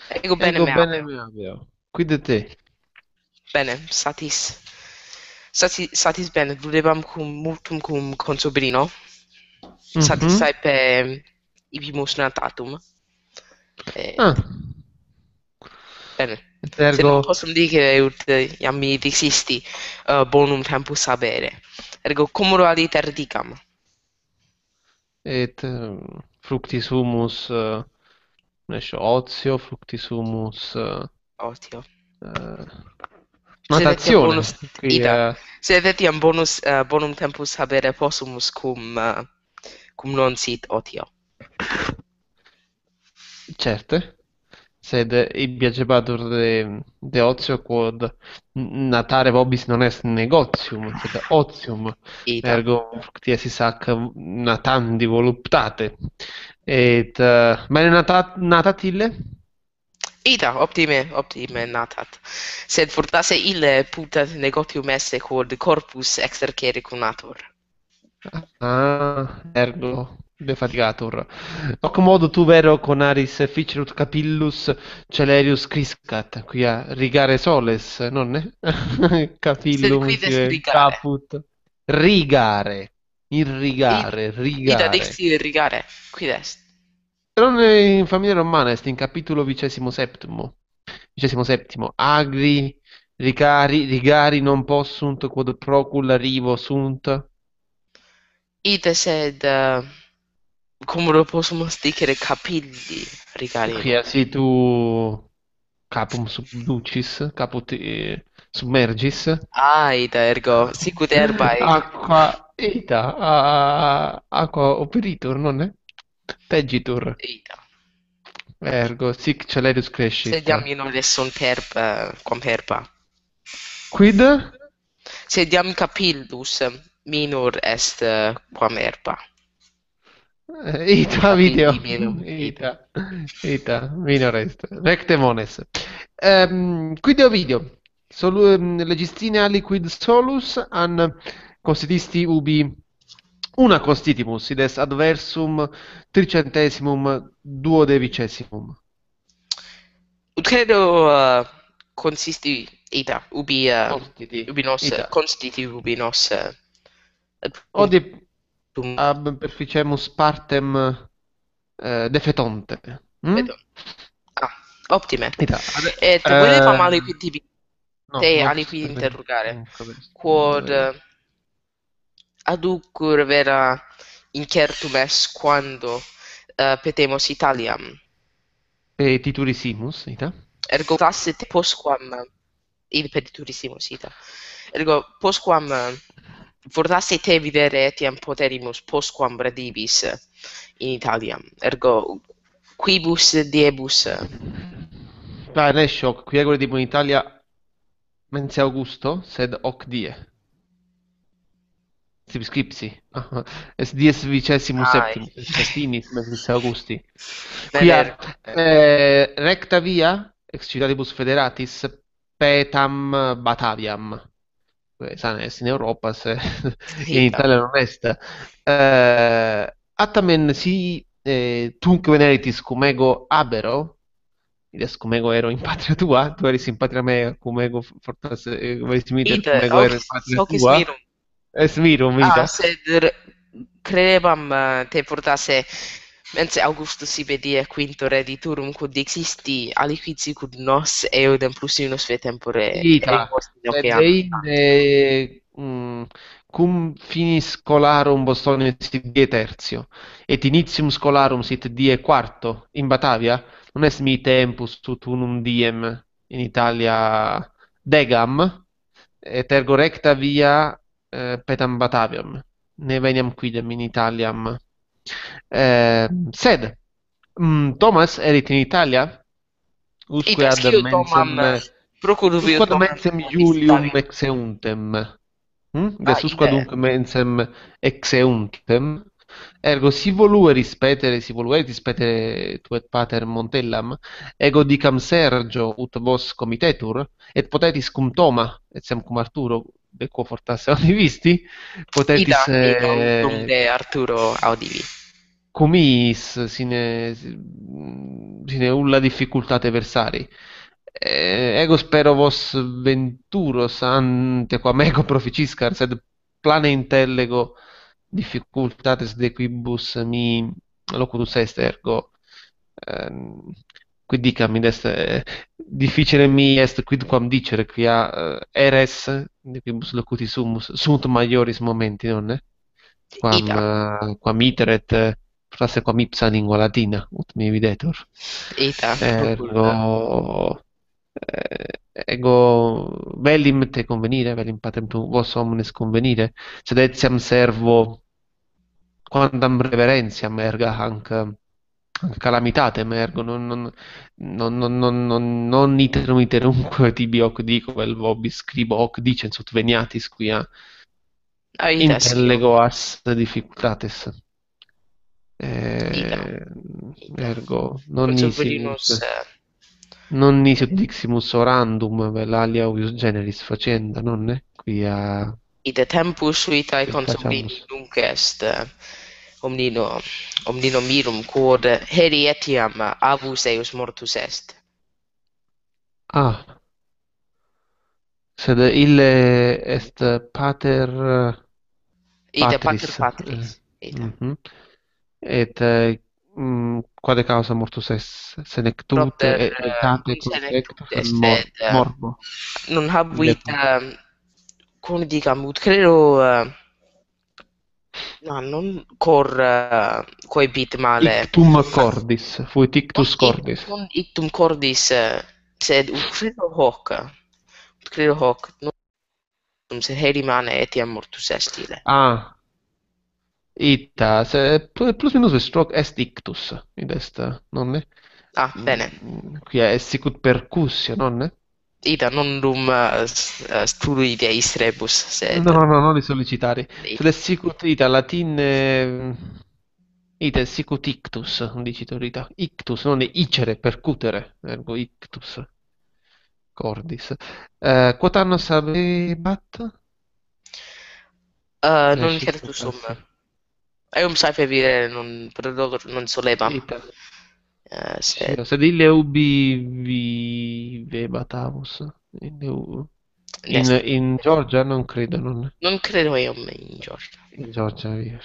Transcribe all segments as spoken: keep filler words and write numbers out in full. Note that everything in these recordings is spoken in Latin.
Ego bene Ego me bene aveo. me aveo. Qui da te. Bene, satis. Sati, satis bene, volevam cum multum cum consobrino. Mhm. Satisai pe ibimus natatum. Et, Ah, bene. Se non ergo, possum dicere ut eh, iam mi disisti uh, bonum tempus habere. Ergo commodo aliter dicam. et eh, fructis humus, uh, otio, fructis humus, eh, Otio. eh, Sed etiam bonus natazione. Qui, ida. eh, Sed etiam bonus uh, bonum tempus habere possumus cum uh, cum non sit otio. certe, sed ibi gebatur de, de otio quod natare vobis non est negotium, sed otium, Ida. ergo fructi essis hac natandi voluptate. Et uh, bene natat, natat ille? Ita, optime, optime natat. Sed fortasse ille putat negotium esse quod corpus exercere conatur. Ah, ergo defatigatur. Hoc modo tu vero conaris ficerut capillus celerius criscat, quia rigare soles, nonne? Sed Capillum quid est sive rigare? caput. Rigare, Ida, irrigare, ida rigare. dixi rigare. Quid est? Non in familia romana est in capitulo vicesimo septimo. Vicesimo settimo. Agri, ricari, rigari non possunt quod procul rivo sunt. Ite sed uh, cum lo possumus dicere capilli rigari? Quia si tu capum subducis, caput eh, submergis, Ah, ita ergo sicut herbae. aqua ita, a- aqua operitur, non è? Tegitur, Ita. ergo sic celerius Sed crescit. iam minore sunt herba, quam herba. Quid? Sed iam capillus minor est uh, quam herba. Eh, Ita video, Capilli minor, ita. ita, ita, minor est, recte mones. Ehm, quid Ovidio, solu, ehm, legistine aliquid solus an constitisти ubi una constitimus, id est adversum tricentesimum duodecimesimum. Ut credo uh, consisti ita ubi uh, Constiti, ubi nos ita. constiti ubi nos uh, ad Odi punctum ab perficemus partem eh, defetonte. Mm? vedo. Ah, optime. Ita. Ad- Et volevam ehm, aliquid tibi no, te locus aliquid stende. interrogare Nunca vesti. quod uh, aducur vera incertum est quando uh, petemos Italiam. Petiturissimus, ita. Ergo tasse te postquam id pediturissimus ita. Ergo postquam uh, fortasse te videre etiam poterimus postquam redibis in Italiam. Ergo quibus diebus uh, Vai, nesce hoc, qui egore in Italia mense Augusto, sed hoc die. Subscripsi. Ah, est dies vicesimus ai septimus, est finis mensis Augusti. bene Quia eh, recta via, ex citatibus federatis, petam Bataviam. Eh, Sana est in Europa, se in ita. Italia non est. Eh, attamen si eh, tunc veneritis cum ego abero, id est cum ego ero in patria tua, tu eris in patria mea, cum ego fortasse, eh, veris miter Ita cum ego ero in hocis patria hocis tua, mirum. est mirum Ah, vita. sed r- credebam uh, te fortasse mense Augustus sive die quinto rediturum quod existi aliquid sicut nos eodem plus minus ve tempore Ita, eos in sed oceanum. inde mm, cum finis scholarum Bostonia sit die tertio, et initium scholarum sit die quarto in Batavia, non est mi tempus ut unum diem in Italia degam, et ergo recta via eh, petam Bataviam, ne veniam quidem in Italiam. Eh, sed, mm, Thomas erit in Italia, usque Ita ad scio Tomam mensem procuruvio usquad Tomam mensem Iulium visitavi. exeuntem. Hm? Ah, Des usquad ide. unc mensem exeuntem. Ergo, si volueris petere, si volueris petere tu et pater Montellam, ego dicam Sergio ut vos comitetur, et potetis cum Toma, et sem cum Arturo, de quo fortasse audi visti, Ida, potetis ida, utum eh, de Arturo audivi. Comis sine, sine ulla difficultate versari. Eh, ego spero vos venturos ante quam ego proficiscar, sed plane intellego difficultates de quibus mi locutus est, ergo ehm, quid dicam est eh, difficile mi est quidquam dicere quia eh, eres de quibus locuti sumus sunt maioris momenti, nonne? Quam, Ita, eh, quam iteret eh, fortasse quam ipsa lingua latina, ut mi videtur. ita, Ergo, procura. eh, ego velim te convenire, velim patrem tu vos omnes convenire, sed etiam servo quandam reverentiam erga hanc, hanc calamitatem ergo non non non non non non non iterum iterumque tibi hoc dico vel vobis scribo hoc dicens ut veniatis quia Ah, ita, scio. intellego as difficultates. Ita, Eh, ita. ergo non nisimus Consubrinus, eh, non nisi diximus orandum vel alia uius generis facenda, nonne? Quia ita tempus vitae quia consubrini faciamus. nunc est eh, omnino, omnino mirum quod heri etiam avus eius mortus est. Ah, sed ille est pater Ita pater patris. patris. eh, Ita. mhm. Et eh, mm, quale causa mortus est? Senectute, Propter et uh, etate non consecta, senectute sed mor sed uh, morbo. non Ille habuit fu- uh, cum dicam ut credo uh, no, non cor uh, coebit male. Ictum cordis, fuit Non, ictus ic- cordis. non ictum cordis uh, sed ut credo hoc. Ut credo hoc. Non se heri mane etiam mortus est ille. Ah, ita, se pl- plus minus stroke est ictus, id est, nonne? Ah, bene. Mm, Quia est sicut percussio, nonne? Ita non dum uh, s- uh, studii Deis rebus, No, sed no, no, non li sollicitari. Sed ita. est sicut ita, latine, ita est sicut ictus, dicitur ita. Ictus, non icere, percutere, ergo ictus cordis. Eh, quot annos habebat? Uh, non Nescis certus sum. fortasse. Eum saepe vire non prodor non solebam. Ita. Uh, sed Scio, sed ille ubi vivebat avus? Ille u- In, nest. in Georgia? Non credo, non Non credo eum in Georgia. in Georgia viver.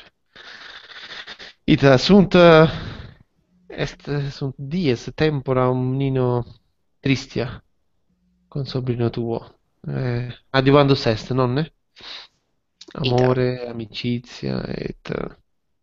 Ita, sunt, eh, est, sunt dies tempora omnino tristia con sobrino tuo. Eh, adiuvandus est, nonne? Ita. Amore, amicizia et eh,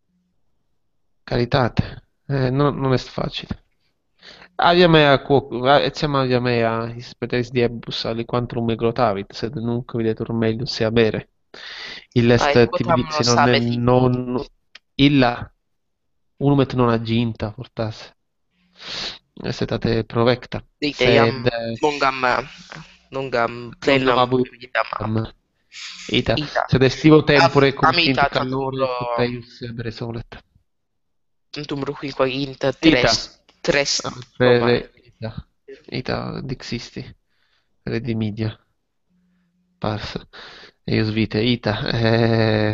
caritate. Eh, non, non est facile. Avia mea quo, etiam avia mea his preteris diebus aliquantrum me glotavit, sed nunc videtur melius sea bere. Illa Ah, et est tibi quotam dixi non, sabet ictum. non illa unum et non agginta fortasse. Est etate provecta. Ita iam Sed eh, longam, uh, longam longam plenam vitam. abuiam. Ita, Ita. sed estivo Am, tempore consint amita calore tantumro, ut eius bere solet. tantumro quinquaginta Ita, tres, tres Romae. per ita, ita dixisti, redimidia, pars, eius vitae, ita, eh,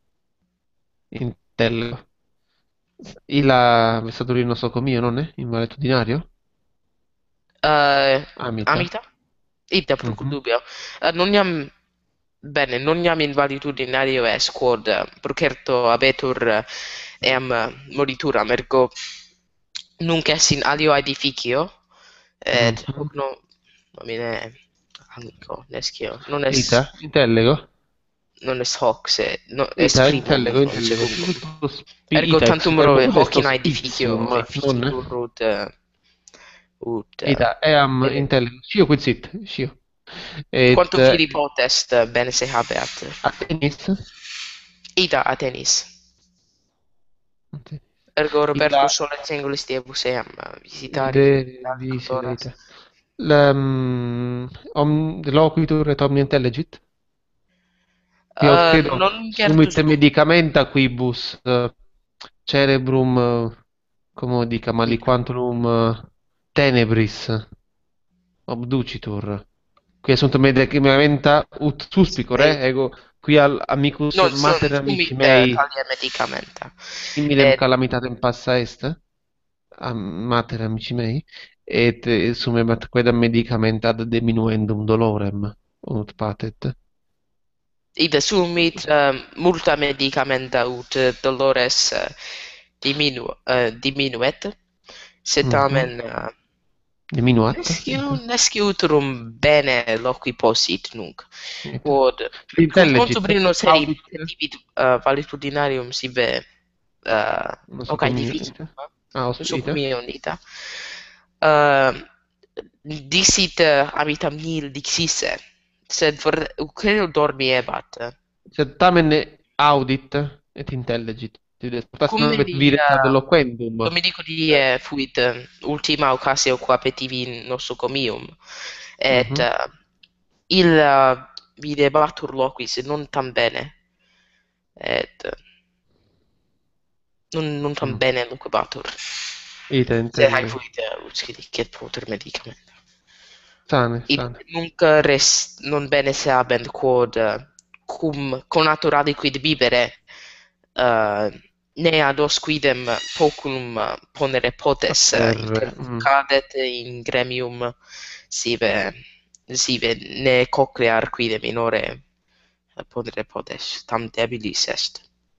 intello. Illa vessaturino soco mio, non è? In valetudinario? Uh, Amita. amita? Ita pro Mhm. dubio. Uh, non iam bene, non iam invalidudinario est quod uh, procerto abetur uh, eam uh, morituram, ergo nunc est in alio aedificio, et Mhm. hoc no, nomine amico, nescio, non est, Ita, intellego? non est hoc, se, no, est Ita, primum, intellego, non intellego. secundum. Sicutus Ergo ita ex tantum verbo roe quid est hoc in hospitium, aedificio non? efficitur ut, uh, ut uh, Ita, eam bene. intellego. Scio quid sit, scio. Et Quantum eh, fili potest, uh, bene se habeat. Athenis? Ita Athenis. Ergo Ita, Robertus solet singulis diebus eam uh, visitari ide, visere cultoras. ita. L, om, loquitur et omni intellegit? Io Uh, credo non sumit certus cum. medicamenta quibus eh, cerebrum, eh, como dicam, Ita. aliquantum eh, tenebris obducitur. Qui sunt medicamenta ut suspicere, Ei, ego qui al amicus non sono mater sumi amici eh, mei talia medicamenta. similem Eh, calamitatem passa est, am mater amici mei, et eh, sumebat quedam medicamenta ad diminuendum dolorem, ut patet. id sumit eh, multa medicamenta ut dolores eh, diminu eh, diminuet, sed Mhm. tamen eh, Diminuat, nesciu, ita. nesciu utrum bene loqui possit nunc. Ita. Quod cum Intellegit, consubrino seri audit, divid uh, valetudinarium sive uh, nosco ocae comio, difficit, ita. Ah, non os- so ita. cum io dita. Uh, Dixit uh, habitam nihil dixisse, sed for creo dormiebat. Sed tamen audit et intellegit. Tides, potas Cum non et neli vires ad uh, eloquendum. Dominico die fuit uh, ultima occasio qua petivi in nostro comium, et Mhm. uh, illa videbatur loquis non tam bene, et uh, non, non tam Mm. bene loquebatur. Ita Se hai intende. fuit uh, utscidicet poter medicamenta. Sane, Id sane. nunc res non bene se habent quod uh, cum connaturali quid vivere uh, ne ad os quidem pocum uh, ponere potes uh, Atter, mm. intercadet in gremium sive sive ne coclear quidem minore uh, ponere potes tam debilis est.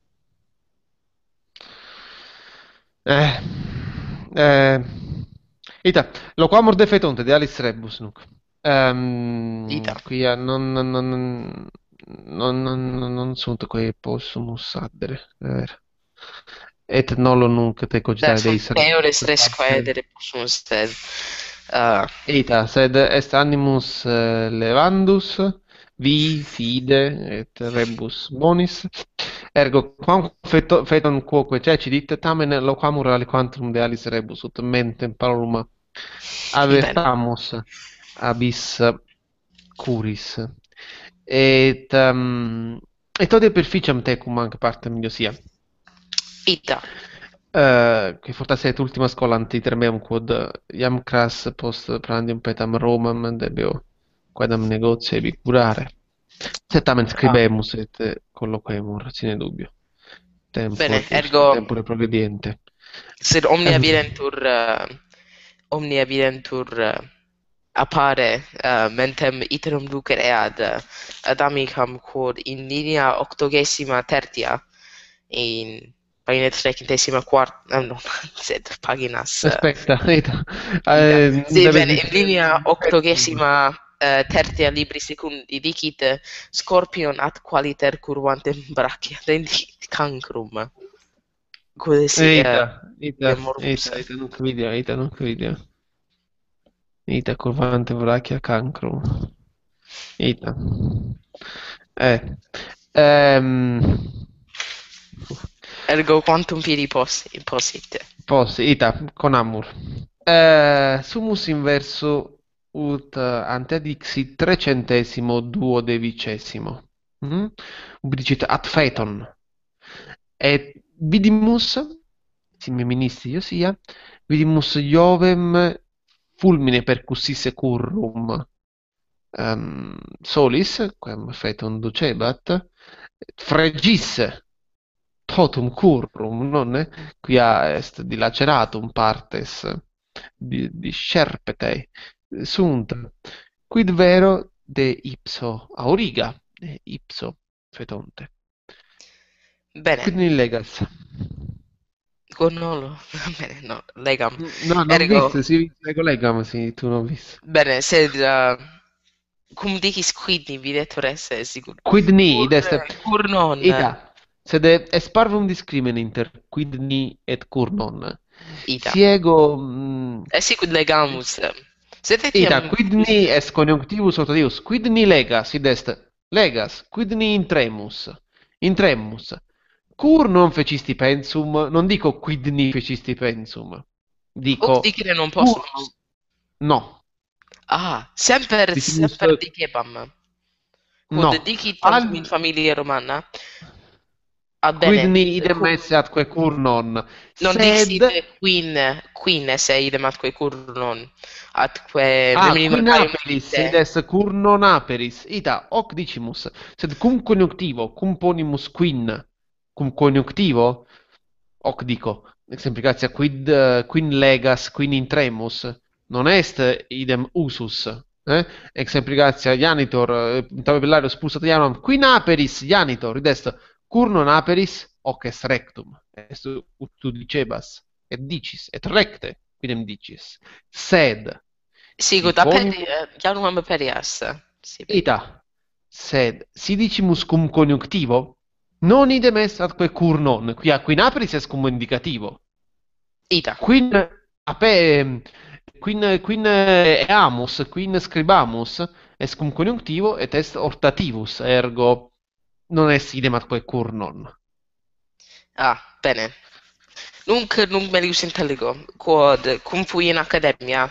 Eh, eh, ita, loquamur defetunte de Alice Rebus nunc. Ehm, Ita. quia non, non, non, non, non, non sunt quae possumus addere, ver. Et nolo nunc te Da cogitare sunt Deis peores Rebus, res parce. quaedere possumus sed uh, Ita, sed est animus eh, levandus, vi fide et rebus bonis. Ergo, quam feto, feton quoque cecidit, tamen loquamur aliquantum de alis rebus, ut mentem paluma bene. avertamus abis curis. Et, um, et ode perficiam tecum anche partem iosia. Ita. Eh, che fortasse et ultima scola antiter meum quod iam cras post prandium petam Romam debeo quedam negotia ebi curare. Sed tamen Ah, scribemus et eh, colloquemur, sine dubio. bene, Tempore, ergo tempore progrediente. sed omnia Ehm, videntur uh, omnia videntur uh, appare uh, mentem iterum lucere ad uh, ad amicam quod in linea octogesima tertia in pagina trecentesima quarta no, sed paginas uh, aspetta, ita, ita. eh, Sì, debes bene, in dicere linea perfectum. octogesima uh, tertia libri secundi dicit Scorpion ad qualiter curvantem brachia dendit cancrum. Quod si uh, Ita, ita, morbus. ita, ita, nunc video, ita, nunc video. Ita curvante brachia cancrum. Ita. Eh. Ehm. Ergo quantum pidi possi, possit. Post, ita, con amor. Eh, sumus inverso ut eh, ante dixit trecentesimo duodevicesimo. Mm? Ubi dicit ad Ita. feton. Et vidimus, sime ministri iosia, vidimus Iovem fulmine percussisse currum um, solis, quem feton ducebat, fregisse totum currum, nonne, quia est dilaceratum partes di, discerpete sunt, quid vero de ipso auriga, de ipso fetonte. Bene, Quid in legas? con nolo. Bene, no, legam. No, non Ergo, viste, si prego legam, sì, tu non viste. bene, sed uh, cum dicis quid ni videtur esse, sicut. Quid ni, Cur, id est, cur non, ita, sed est parvum discrimen inter quid ni et cur non. ita. Si ego, mm, E sicut legamus. Sed ita, etiam quid quis, ni est conjunctivus aut Deus, quid ni legas, id est, legas, quid ni intremus, intremus. Cur non fecisti pensum, non dico quid ni fecisti pensum, hoc dico dicere non cur possumus. no, Ah, semper, dicimus semper dicebam. Quod no. dicit tantum Al in familia Romana, Va Quid bene. ni idem Cu- esse atque cur non, non sed... dixit queen, queen esse idem atque curnon, atque Ah, qui minimum parium naperis, dicite. id est cur non aperis. Ita, hoc dicimus, sed cum conjunctivo, cum ponimus quin, cum conjunctivo, hoc dico, exemplicatia, quid, eh, quin legas, quin intremus, non est idem usus, eh? Exemplicatia, janitor, eh, tabellarius pulsat ianam, qui naperis, janitor, id est, cur non aperis, hoc est rectum, est ut tu dicebas, et dicis, et recte, quidem dicis, sed, si Sicut aperi, ponimus, janum aperias. Sive. ita, sed, si dicimus cum conjunctivo, non idem est atque cur non, quia qui naperis est cum indicativo, Ita. quin ape, quin, quin eamus, quin scribamus, est cum conjunctivo et est ortativus, ergo non est idem atque cur non. Ah, bene. Nunc, nunc melius intelligo, quod cum fui in academia,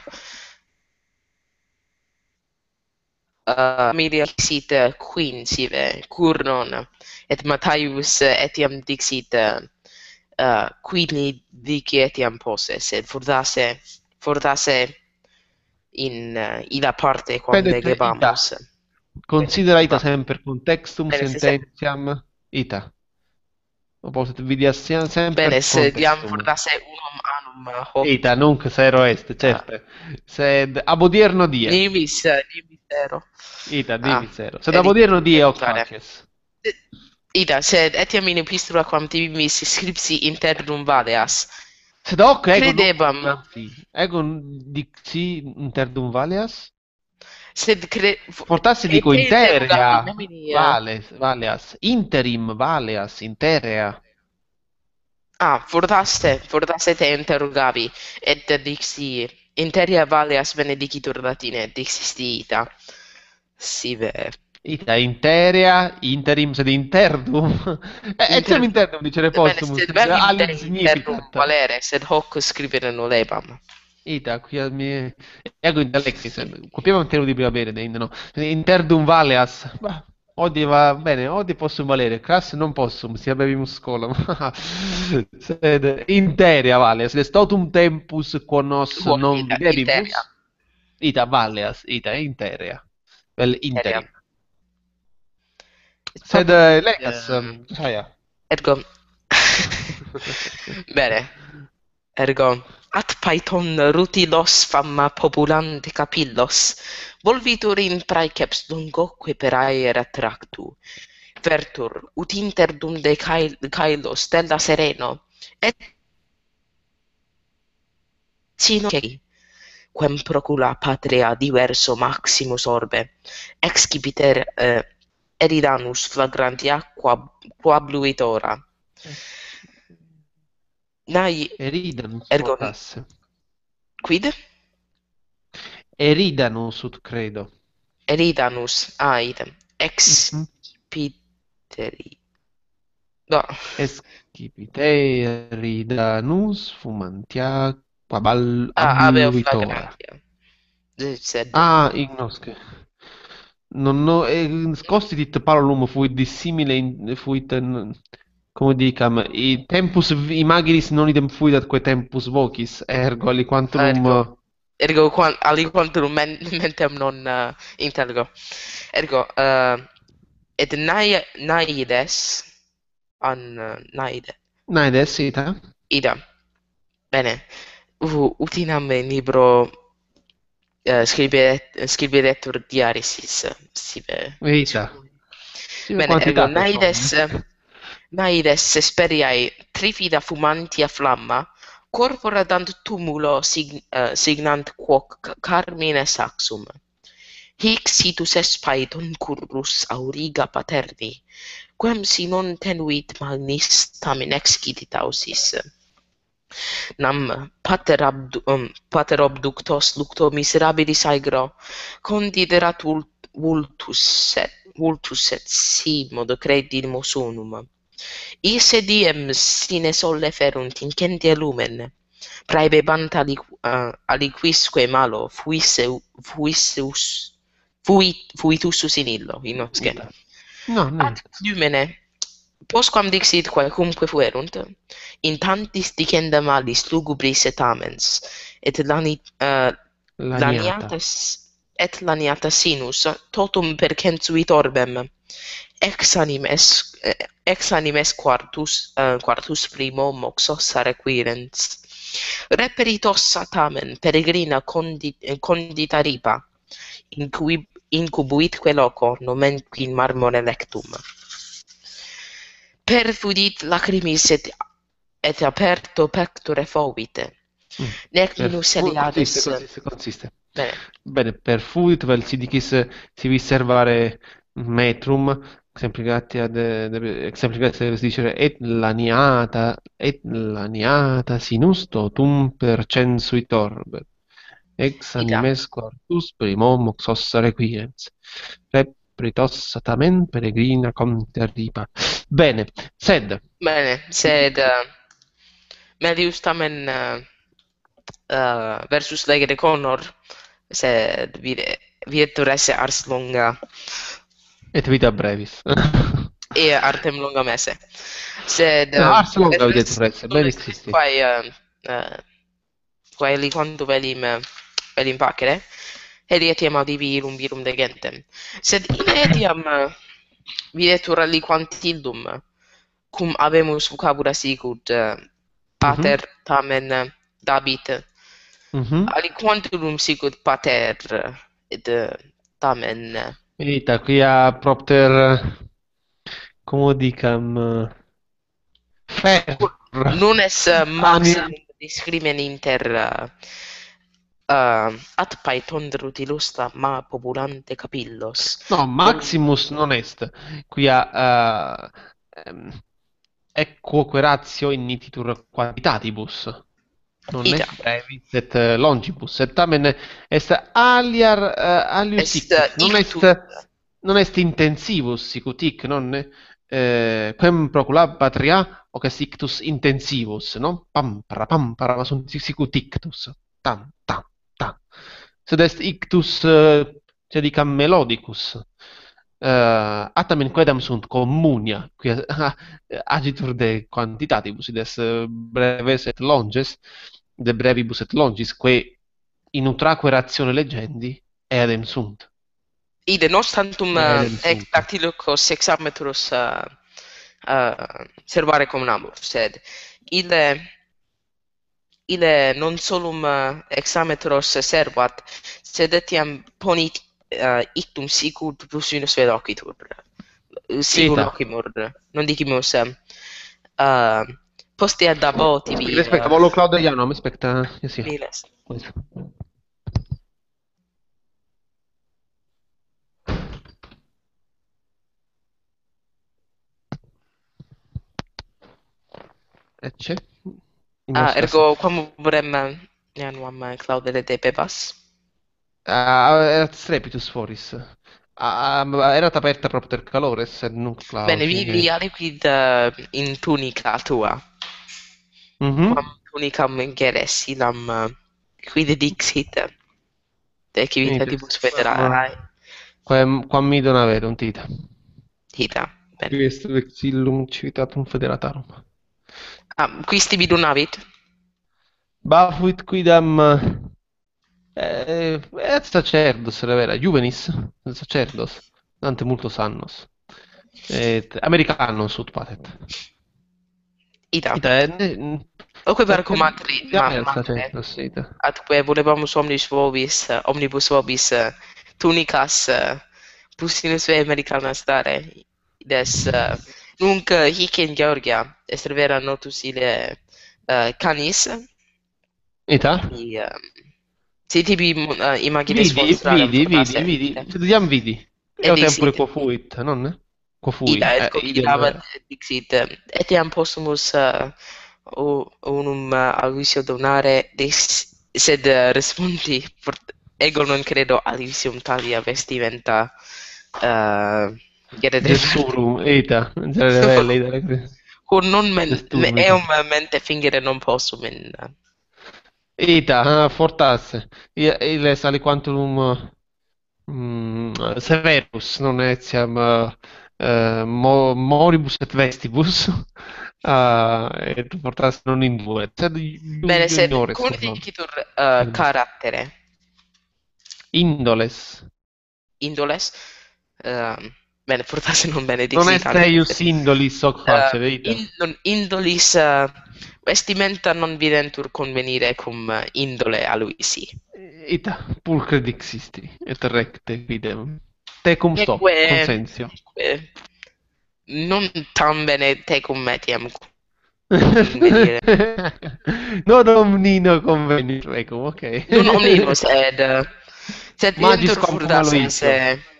uh, Amelia dixit uh, quin sive, cur non, et Matthius etiam dixit uh, quini dici etiam posse, sed fortasse, fortasse in uh, illa parte quam Pedet ita, legebamus. considera ita Va. semper contextum Bene, se, se, sententiam, ita. Opposit vidias sian semper bene, se diam contextum. fortasse unum anum hoc, Ita, nunc sero est, uh, certe. Sed ab odierno die. nimis, nimis ero. Ita, Ah, divi zero. Sed ab edi, odierno die hoc vale. facies. Ida, sed etiam in epistula quam tibimis scripsi interdum valeas, Sed hoc ego credebam, non dixi. Ego dixi interdum valeas? sed cre... Fortasse et dico te interrogavi interea nomini... uh, vales, valeas. Interim valeas, interea. Ah, fortaste, fortaste te interrogavi, et dixi, interia valeas benedicitur latine, dixisti ita. Sive. Ita interea, interim sed interdum. E etiam Inter... interdum dicere Bene, possumus, sed velim te alid interdum significat. valere, sed hoc scribere nolebam. Ita, quia mi... Ego intellexis, copiamo intero di primavera, no? Interdum valeas. Bah, odi va bene, odi possum valere, cras non possum, si abevimus scolam. Sed interia valeas, est totum tempus quo nos Quod non ita, videbimus, interia, ita valeas, ita interea. Vel interia. interim. Sed Proprio, eh, legas, ehm, saia. ergo... Bene, ergo... At Python rutilos fama populante capillos, volvitur in praeceps longoque per aere tractu, vertur, ut interdum de caelo stella sereno, et sino che, quem procula patria diverso maximus orbe, excipiter eh, eridanus flagranti aqua quabluitora. Nai, Eridanus ergo, fortasse. quid? Eridanus ut credo. Eridanus, ah, idem, Mhm. excipiteri. No, Escipite eridanus fumantia quabal ah, habeo abluitora. flagrantia. Sed, Ah, ignosce. Non no, eh, scostitit parolum fuit dissimile in, fuit in, come dicam, i tempus imaginis non idem fuit atque tempus vocis, ergo aliquantum ergo, ergo, quan, aliquantum men, mentem non uh, intelligo. Ergo, uh, et nae, naides, an uh, naide, naedes ita? ida, bene, u, utinam in libro uh, scriberet, scriberetur diarisis, sive. Ita. Sive Bene, ergo, quantitates naides, omnes. naides speriae trifida fumantia flamma, corpora dant tumulo sig, uh, signant quoc carmine saxum. Hic situs est Python currus auriga paterni, quem si non tenuit magnis tamen excidit ausis. Nam pater, abdu, um, pater obductos lucto miserabilis aegro, condiderat vult, vultus et, vultus et si modo credimus unum. Isse diem sine solle ferunt incendia lumen, praebebant aliqu, uh, aliquisque malo fuisse, fuisseus, fuit, fuitussus in illo, in nosce. Ita. No, Ad neat. lumene Postquam dixit quae cumque fuerunt, in tantis dicenda malis lugubris et amens, et lani, uh, Laniata. laniatas et laniata sinus, totum percensuit orbem, ex animes, ex animes quartus, uh, quartus primo moxossa requirens. Reperitos tamen peregrina condi, condita ripa, incui, incubuitque loco nomen in marmore lectum. Perfudit lacrimis et, et aperto pectore fovite. Mm. Nec Per minus fu- Eliades. consiste, consiste, consiste. Bene. Bene, per fuit vel sidicis si servare metrum, exemplicati ad exemplicati si dice et laniata et laniata sinus totum percensuit orbe. Ex Ita. animes quartus primum moxossa requiens. Repritos tamen peregrina conterripa. Bene, sed Bene, sed uh, medius tamen uh, uh, versus legere conor, sed vide, viretur esse ars longa et vita brevis. e artem longa messe. Sed No, uh, ars longa est videtur esse, non bene est existi. quae uh, uh, quae liquantum velim uh, velim facere, heli etiam audivi irum virum de gentem. Sed in etiam uh, videtur aliquantildum, cum habemus vocabula sicut, uh, pater Mhm, tamen uh, dabit, mhm. aliquantulum sicut pater, uh, et uh, tamen, uh, Ita, quia propter, como dicam, fer, non est uh, anima, maximum discrimen inter uh, uh, at paetonder illustra ma populante capillos. no, Non maximus non est, quia uh, um, equoque ratio inititur quantitatibus, non ita est brevis et uh, longibus, et tamen est aliar uh, alius est uh, ictus, non est, ictus non est intensivus sicut hic, non eh, quem procula patria, hoc est ictus intensivus, no? Pampara, pampara, sunt sicut ictus, tam, tam, tam. Sed est ictus, uh, dicam, melodicus. Uh, atamen quedam sunt communia, quia uh, agitur de quantitatibus, id est uh, breves et longes, de brevibus et longis, que in utraque ratione legendi, eadem sunt. ide nos tantum uh, Eadem ex sunt. dactylocos hexametros uh, uh, servare communamur, sed ille ille non solum uh, hexametros servat, sed etiam ponit uh, ictum sicut plus minus velocitur. Sigur Ita. locimur, non dicimus uh, uh, postea dabo tibi Aspetta, uh, volo Claudiano, mi aspetta. Eh sì. miles. Questo. E c'è? In Ah, nostra ergo quam vorem januam claudere de bebas? Ah, erat strepitus foris. Ah, ah, erat aperta propter calores, sed nunc Bene, clausi. vivi aliquid uh, in tunica tua, quam Mhm. tunicam geres ilam uh, quid dixit, de civitatibus Ma federae, quam, quam mi dona avere un tita. hita, bene. Qui est vexillum civitatum federatarum. Ah, quis tibi donavit? Bafuit quidam eh, et sacerdos revera juvenis sacerdos ante multos annos et americanos ut patet. Ita. Ita eh, Oque vercum matri, ma, Sacerdotia et matere, sacerdos ita. atque volebamus omnibus vobis, uh, omnibus vobis uh, tunicas uh, plus ve americanas dare, ides uh, nunc uh, hic in Georgia est vera notus ile uh, canis, Ita? qui uh, si tibi uh, imagines Vidi, mostrare vidi, fortasse, vidi, vidi, sed iam vidi. et Eo tempore dixit, quo fuit, non? Quo fui, ida et eh, idem. cogitabat et dixit, etiam possumus uh, u- unum uh, Aloisio donare, dis, sed uh, respondi, fort- ego non credo Aloisium talia vestimenta uh, gere Gessurum, ita, revelle, ita, Cur non men, me, gestum, ita. eum mente fingere non possum in uh, Ita, ah, fortasse. I- Illes aliquantum mm, severus, non etiam uh, eh, mo- moribus et vestibus, uh, et fortasse non induet, sed ju- Bene, se juniores come non. dicitur uh, carattere, Indoles. indoles, ehm, bene, fortasse non Non benedixit est aliquid. eius indolis hoc Uh, face, veita. in, non, indolis uh, vestimenta non videntur convenire cum uh, indole a lui si. Ita, pulcre dixisti, et recte videm. Tecum sto, Neque, consensio. neque, non tam bene tecum etiam convenire. Non omnino convenit recum, ok. Non omnibus ed uh, sed Magis videntur quam cum fortasse aloisio.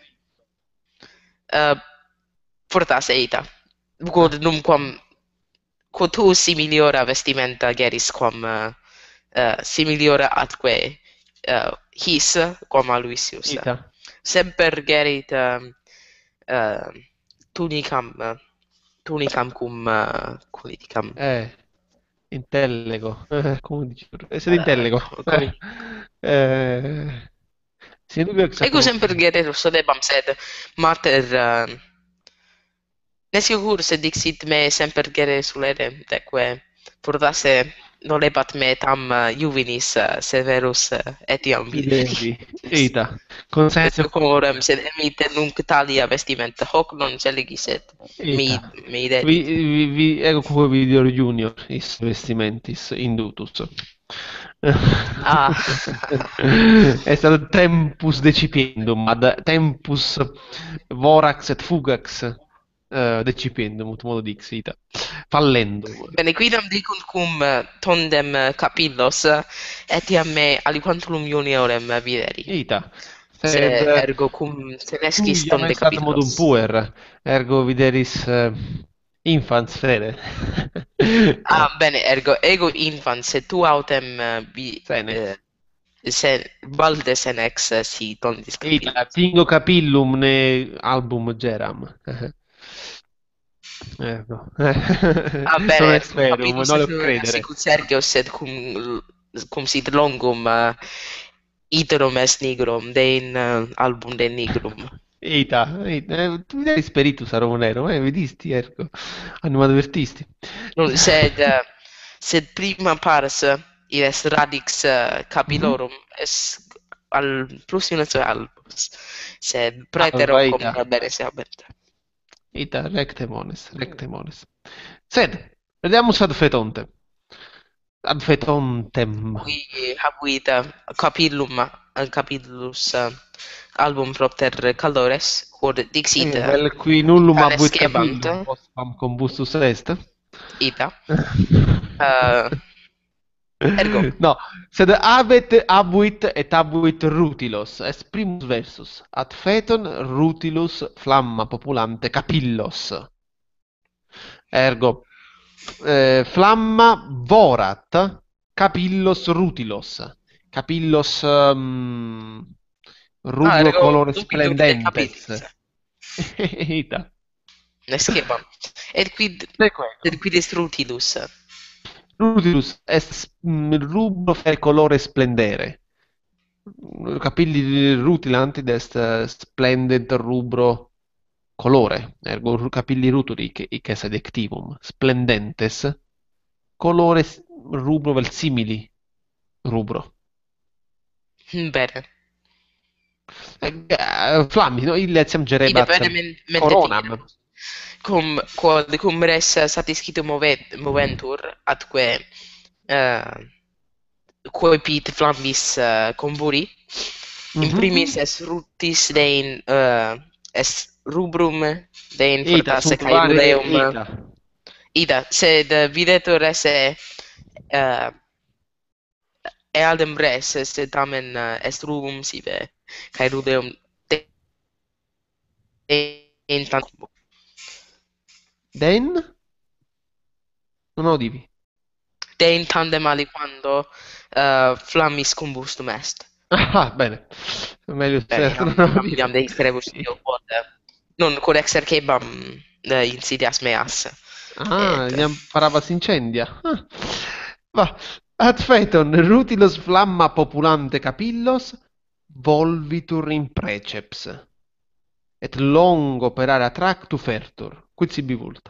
uh, fortasse ita. Quod numquam quod tu similiora vestimenta geris quam uh, uh, similiora atque uh, his quam Aloysius. Ita. Semper gerit uh, uh, tunicam uh, tunicam cum uh, quidicam Eh, intellego. Eh, come dici? Sed intellego. uh, cum Eh, sin dubio ego exactum. semper gerit sodebam sed mater uh, nescio cur sed dixit me semper gere sulere deque fortasse nolebat me tam uh, juvenis uh, severus uh, etiam videri. Videvi. Ita. Consensio. Quorem sed emite nunc talia vestimenta hoc non celigis et mi Ita. mi Vi, dedit. vi, vi, ego quo video junior is vestimentis indutus. Ah. È stato tempus decipiendum, ad tempus vorax et fugax eh, decipiendum, ut modo dixita. Fallendum. Bene, quidam dicunt cum uh, tondem uh, capillos uh, etiam me aliquantulum juniorem uh, videri. Ita. Se Sed ergo cum tu senescis iam tonde ex ad modum capillos. puer, ergo videris eh, infans fere. Ah, bene, ergo ego infans, se tu autem uh, vi, Sene. uh, se valde senex uh, si tondis Ita, capillos. tingo capillum ne album geram. Ecco. Ah, Non bene, è vero, capillus non lo non credere. sicut Sergios, sed cum, cum sit longum uh, iterum est nigrum, dein uh, album de nigrum. Ita, ita, eh, tu vedi spiritus a Romonero, eh, vedisti, ecco, anima advertisti. Non, sed, uh, sed prima pars uh, ires radix uh, capillorum est al proximus albus, sed praeterum Alba, cum ita, bene seabent. ita, recte mones, recte mones. Sed, vediamus ad fetonte. Ad fetontem. Qui habuit uh, capillum, uh, capillus uh, album propter calores, quod dixit Eh, uh, vel qui nullum cane abuit scebant, capillum, postquam combustus est. ita. Uh, ergo, No, sed habet abuit et abuit rutilos, est primus versus, ad feton rutilus flamma populante capillos. Ergo, eh, flamma vorat, capillos rutilos. Capillos um, ah, rubro ergo, colore dubito de capillis. splendentes. Ita. Nescebam. Et quid, Neque. et quid est rutilus? Rutilus est mm, rubro fer colore splendere. Capilli rutilanti est eh, splendent rubro colore, ergo ru- capilli rutuli che hic esse adjectivum, splendentes, colore s- rubro vel simili rubro. Bene. Eh, eh, Flammi, no? Ille etiam Ide gerebat bene men- mente coronam. fidemus. Cum, quod cum res satiscitum movet, moventur, atque uh, quoepit flammis uh, comburi, in Mhm. primis est rutis dein, uh, est rubrum dein Ita fortasse sunt cae varie rudeum. ita. Ida, sed uh, videtur esse uh, eadem res, sed tamen uh, est rubrum sive, cae rudeum de in tantum. Den? Non audivi. De in tandem aliquando uh, flammis combustum est. Ah, bene. Meglio Bene, certo iam, non iam, audivi. iam dexterebus io quod non quod exercebam uh, insidias meas. Ah, Et iam paravas incendia. Ah. Va. Ad feton rutilos flamma populante capillos volvitur in preceps. et longo operare tractu fertur, quid sibi vult?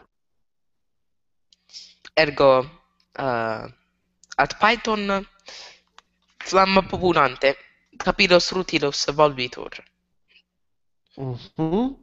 Ergo uh, ad Python flamma populante, capillos rutilus volvitur. Mhm.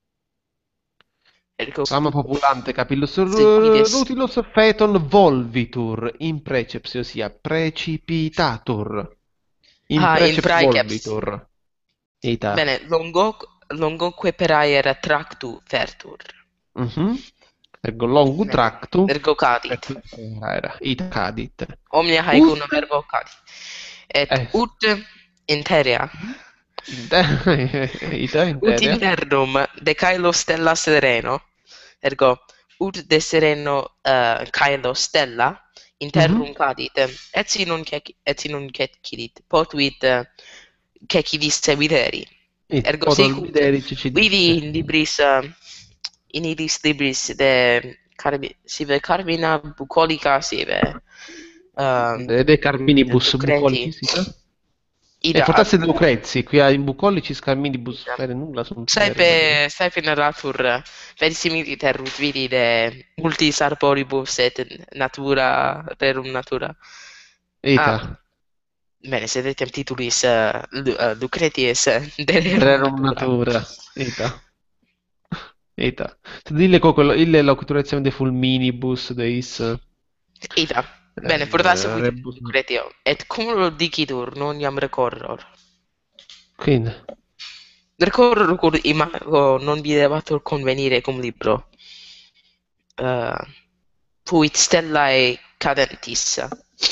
Ergo Flamma populante, capillus se quides rutilus feton volvitur, in precepsio sia precipitatur, in ah, in preceps praeceps. volvitur. Ita. Bene, longo, longoque peraere tractu fertur. Mhm. Ergo longu Bene, tractu, ergo cadit. fertur era, ita cadit. Omnia haec Ut, unum ergo cadit. Et est, ut interea, inter, ita ut interia. internum de caelo stella sereno, ergo ut de sereno uh, caelo stella Mhm. interrum cadit, et si non cec, et si non cecidit, potuit uh, cecidisse videri. It Ergo potol sicut videri ci vidi disse. in libris uh, in illis libris de Carmi, sive Carmina bucolica sive um, De Carminibus Lucreti. bucolicis, ita? E Ida fortasse ad Lucrezi, qui in bucolicis Carminibus ida. fere nulla sunt vere, vabbè. Saepe, saepe narratur verisimili terrut vidi de multis arboribus et natura rerum natura. Ita, Ah, bene, sed etiam titulis uh, Lu- uh, Lucreties uh, de rerum rerum natura. natura, ita, ita. Sed ille coco, ille locutoratione de fulminibus, deis, Ida. Bene, fortasse eh, quid rebus, Lucretio. Et cum lo dicitur, non iam recorror. quindi, Recorror cur imago non videbatur convenire cum libro. Uh, fuit stellae cadentis.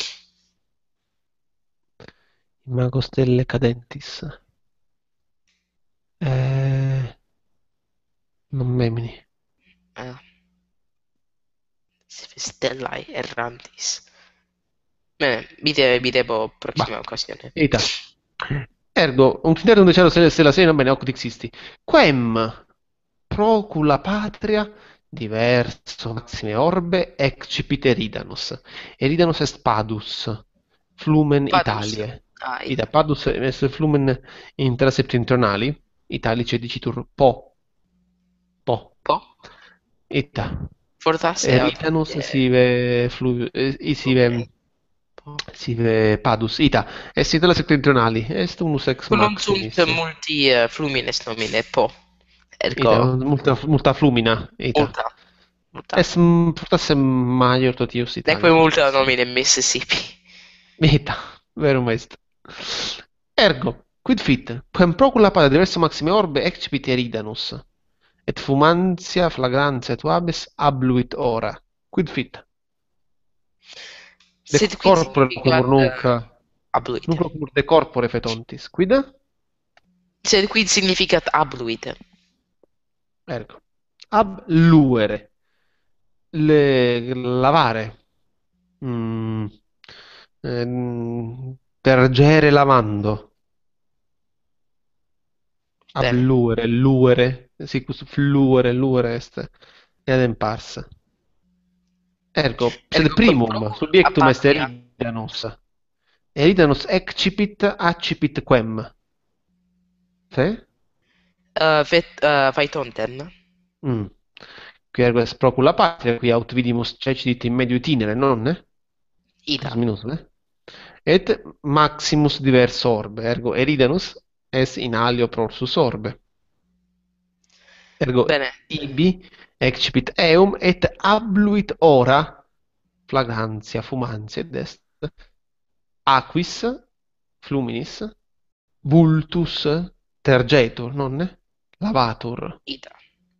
imago stelle cadentis. Eh, non memini. Uh, stellae errantis. Bene, vide, videbo proxima Bah, occasione. ita. Ergo, un criterium de cielo stella stella sena, bene, hoc existi. Quem procula patria diverso maxime orbe excipit Eridanus. Eridanus est Padus, flumen Padus. Italiae. Ah, Ita Padus est flumen intra septentrionali, Italice dicitur po, po. po. Ita. Fortasse ad Eridanus eh, sive flu, eh, sive, flume. Po. sive Padus. Ita. Est intra septentrionali, est unus ex Cum non sunt maximis. multi uh, flumines nomine po. Ita, Ergo, multa, multa flumina, ita. multa. Multa. Es mm, fortasse major totius Neque Italicus. multa nomine Mississippi. Ita, verum est. Ergo, quid fit? Quem procula pada diverso maxime orbe excipit Eridanus, et fumantia flagrantia tuabis abluit ora. Quid fit? De Sed quid corpore significat locumur nunc, uh, abluit? nunc locumur de corpore fetontis. Quid? Sed quid significat abluit? Ergo, abluere. Le, lavare. Mm, ehm, tergere lavando. Bene. Abluere, luere, sicus fluere, luere est, eadem pars. Ergo, sed Ergo quem primum, procula subjectum est patria Eridanus. Eridanus excipit, accipit quem? Fe? uh, vet uh, vaetonten. Mm. Qui ergo est procula patria, qui aut vidimus cecidit in medio itinere, non? Ida. Plus minus, eh? Et maximus diverso orbe, ergo Eridanus est in alio prorsus orbe. Ergo Bene. ibi excipit eum et abluit ora flagrantia fumantia est aquis fluminis vultus tergetur, nonne? Lavatur. Ida.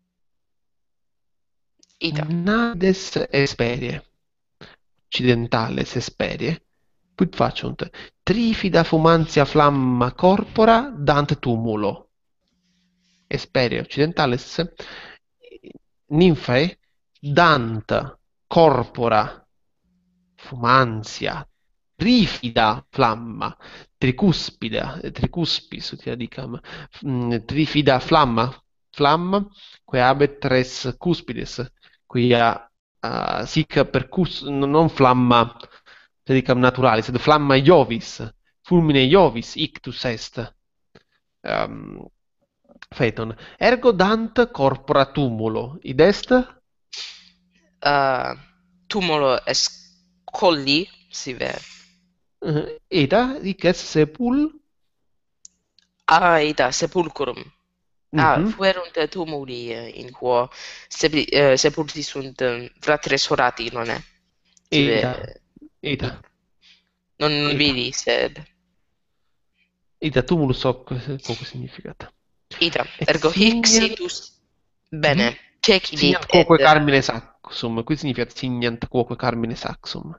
Ida. Nades esperie. Occidentales esperie. Quid faciunt? Trifida fumantia flamma corpora dant tumulo. Esperie occidentales nymphae dant corpora fumantia trifida flamma tricuspida tricuspis utia dicam mm, trifida flamma flamma quae habet tres cuspides quia uh, sic percus non flamma dicam naturalis sed flamma Iovis fulmine Iovis ictus est um, Phaeton. Ergo dant corpora tumulo. Id est? Uh, tumulo est colli, sive. Eh, Ida, hic est sepul. Ah, ita, sepulcrum. Ah, Mhm. fuerunt tumuli eh, in quo sepi, eh, sepulti sunt eh, fratres horati, non è? Sive, Ida, Ida, ita. Non Ida. vidi, sed... Ida tumulus hoc quoque significat. Ita, Et ergo hic signian, situs... mhm. Bene, cecidit Signant et... quoque carmine saxum. Qui significat signant quoque carmine saxum.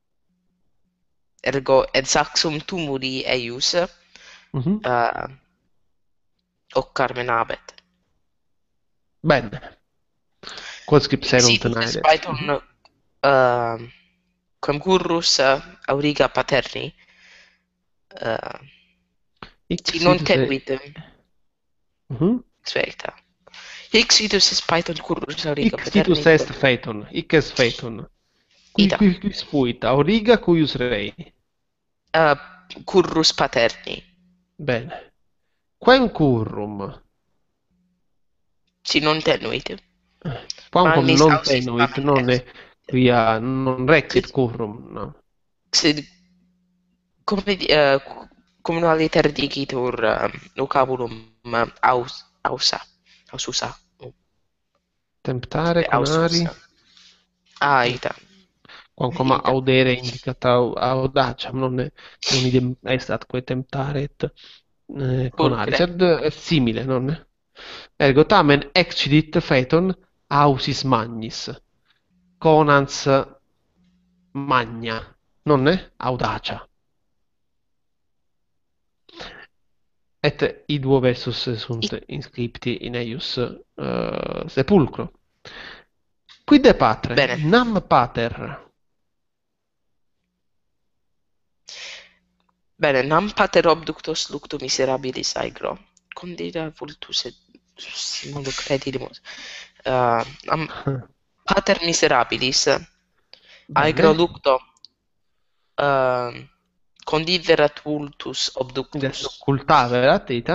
Ergo, et saxum tumuli eius, Mhm. uh, hoc carmen habet. Bene. Quod Hic scripserunt situs est naedes. Python, Mhm. uh, quem currus uh, auriga paterni, uh, Hic si non situs est... tenuit Mhm. svelta. Hic situs est Python currus auriga Hic situs paterni, est Phaeton. Hic est Phaeton. Qui, ita, qui, quis fuit? Auriga cuius rei. uh, currus paterni, Bene. Quem currum? si non tenuit, Quamquam malis non ausis tenuit, tamen non est. è quia non recit Sed, currum, no. sed come, uh, communaliter dicitur uh, vocabulum uh, aus, ausa, aususa, uh, Temptare sive conari, aususa. Ah, ita, quamquam ita, audere indicat au- audaciam, non, è- non idem est atque temptaret eh, conari, pulcre, sed est simile, non è? Ergo tamen excidit Phaeton ausis magnis, conans magna, non è? Audacia. Et i duo versus sunt ita. inscripti in eius uh, sepulcro. Quid patre? Bene, Nam pater. bene, nam pater obductos luctu miserabilis aegro, condita vultus et simul credidimus. Uh, nam pater miserabilis aegro Bene. lucto uh, condiverat vultus Adesso obductus. occultaverat ita.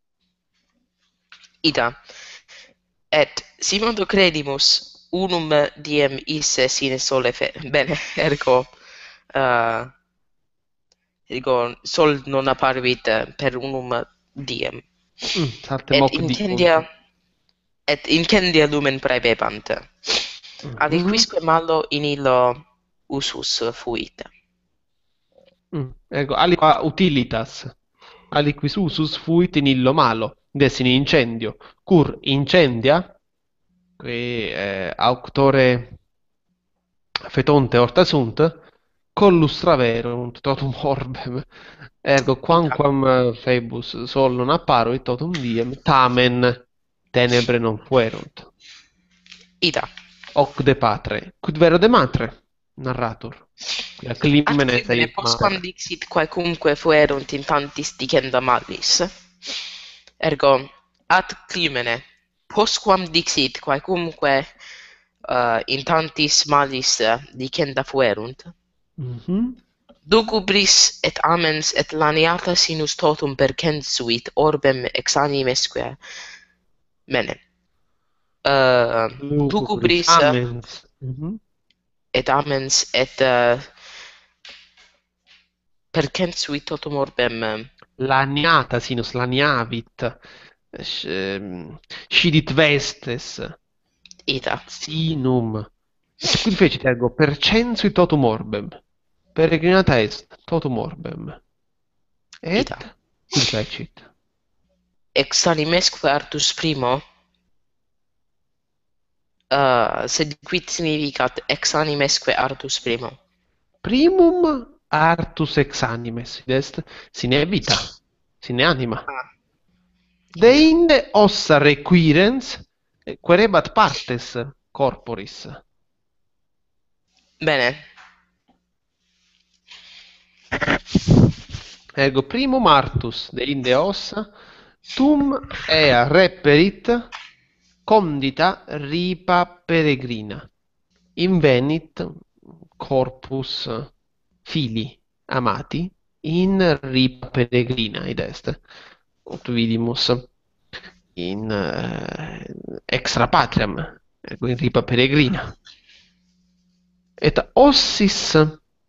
Ita, et simodo credimus unum diem isse sine sole fe... Bene, ergo... Uh, ergo sol non apparvit per unum diem. Mm, saltem Et hoc dicunt. incendia... Et incendia lumen praebebant. Mhm. Aliquisque malo in illo usus fuit. Mm. Ego, aliqua utilitas. Aliquis usus fuit in illo malo, des in incendio. Cur incendia, qui eh, auctore fetonte horta sunt, collus traverunt totum orbem. Ergo, Ita, quamquam eh, Phoebus sol non apparuit totum diem, tamen tenebre non fuerunt. ita. Hoc de patre, quid vero de matre, narratur. Quia Ad climenes crimine eius postquam mater. dixit quaecumque fuerunt in tantis dicenda malis. Ergo, ad crimine postquam dixit quaecumque uh, in tantis malis uh, dicenda fuerunt. Mhm. Lugubris et amens et laniata sinus totum percensuit orbem ex animesque. Bene. Uh, Lugubris lugubris uh, amens. Mhm. et amens et uh, percensuit totum orbem. uh, Laniata sinus laniavit. Sc- ehm, Scidit vestes. Ita. Sinum. Et quid fecit ergo? Percensui totum orbem. Peregrinata est totum orbem. Et Ita. quid fecit? Ex animesque artus primo. Uh, sed quid significat ex animesque artus primo? Primum artus ex animes, id est sine vita, sine anima. Ah. Deinde ossa requirens, querebat partes corporis. Bene. Ergo primum artus deinde ossa, tum ea reperit condita ripa peregrina. Invenit corpus fili amati in ripa peregrina, id est. Ut vidimus. in eh, extra patriam, ergo in ripa peregrina. Et ossis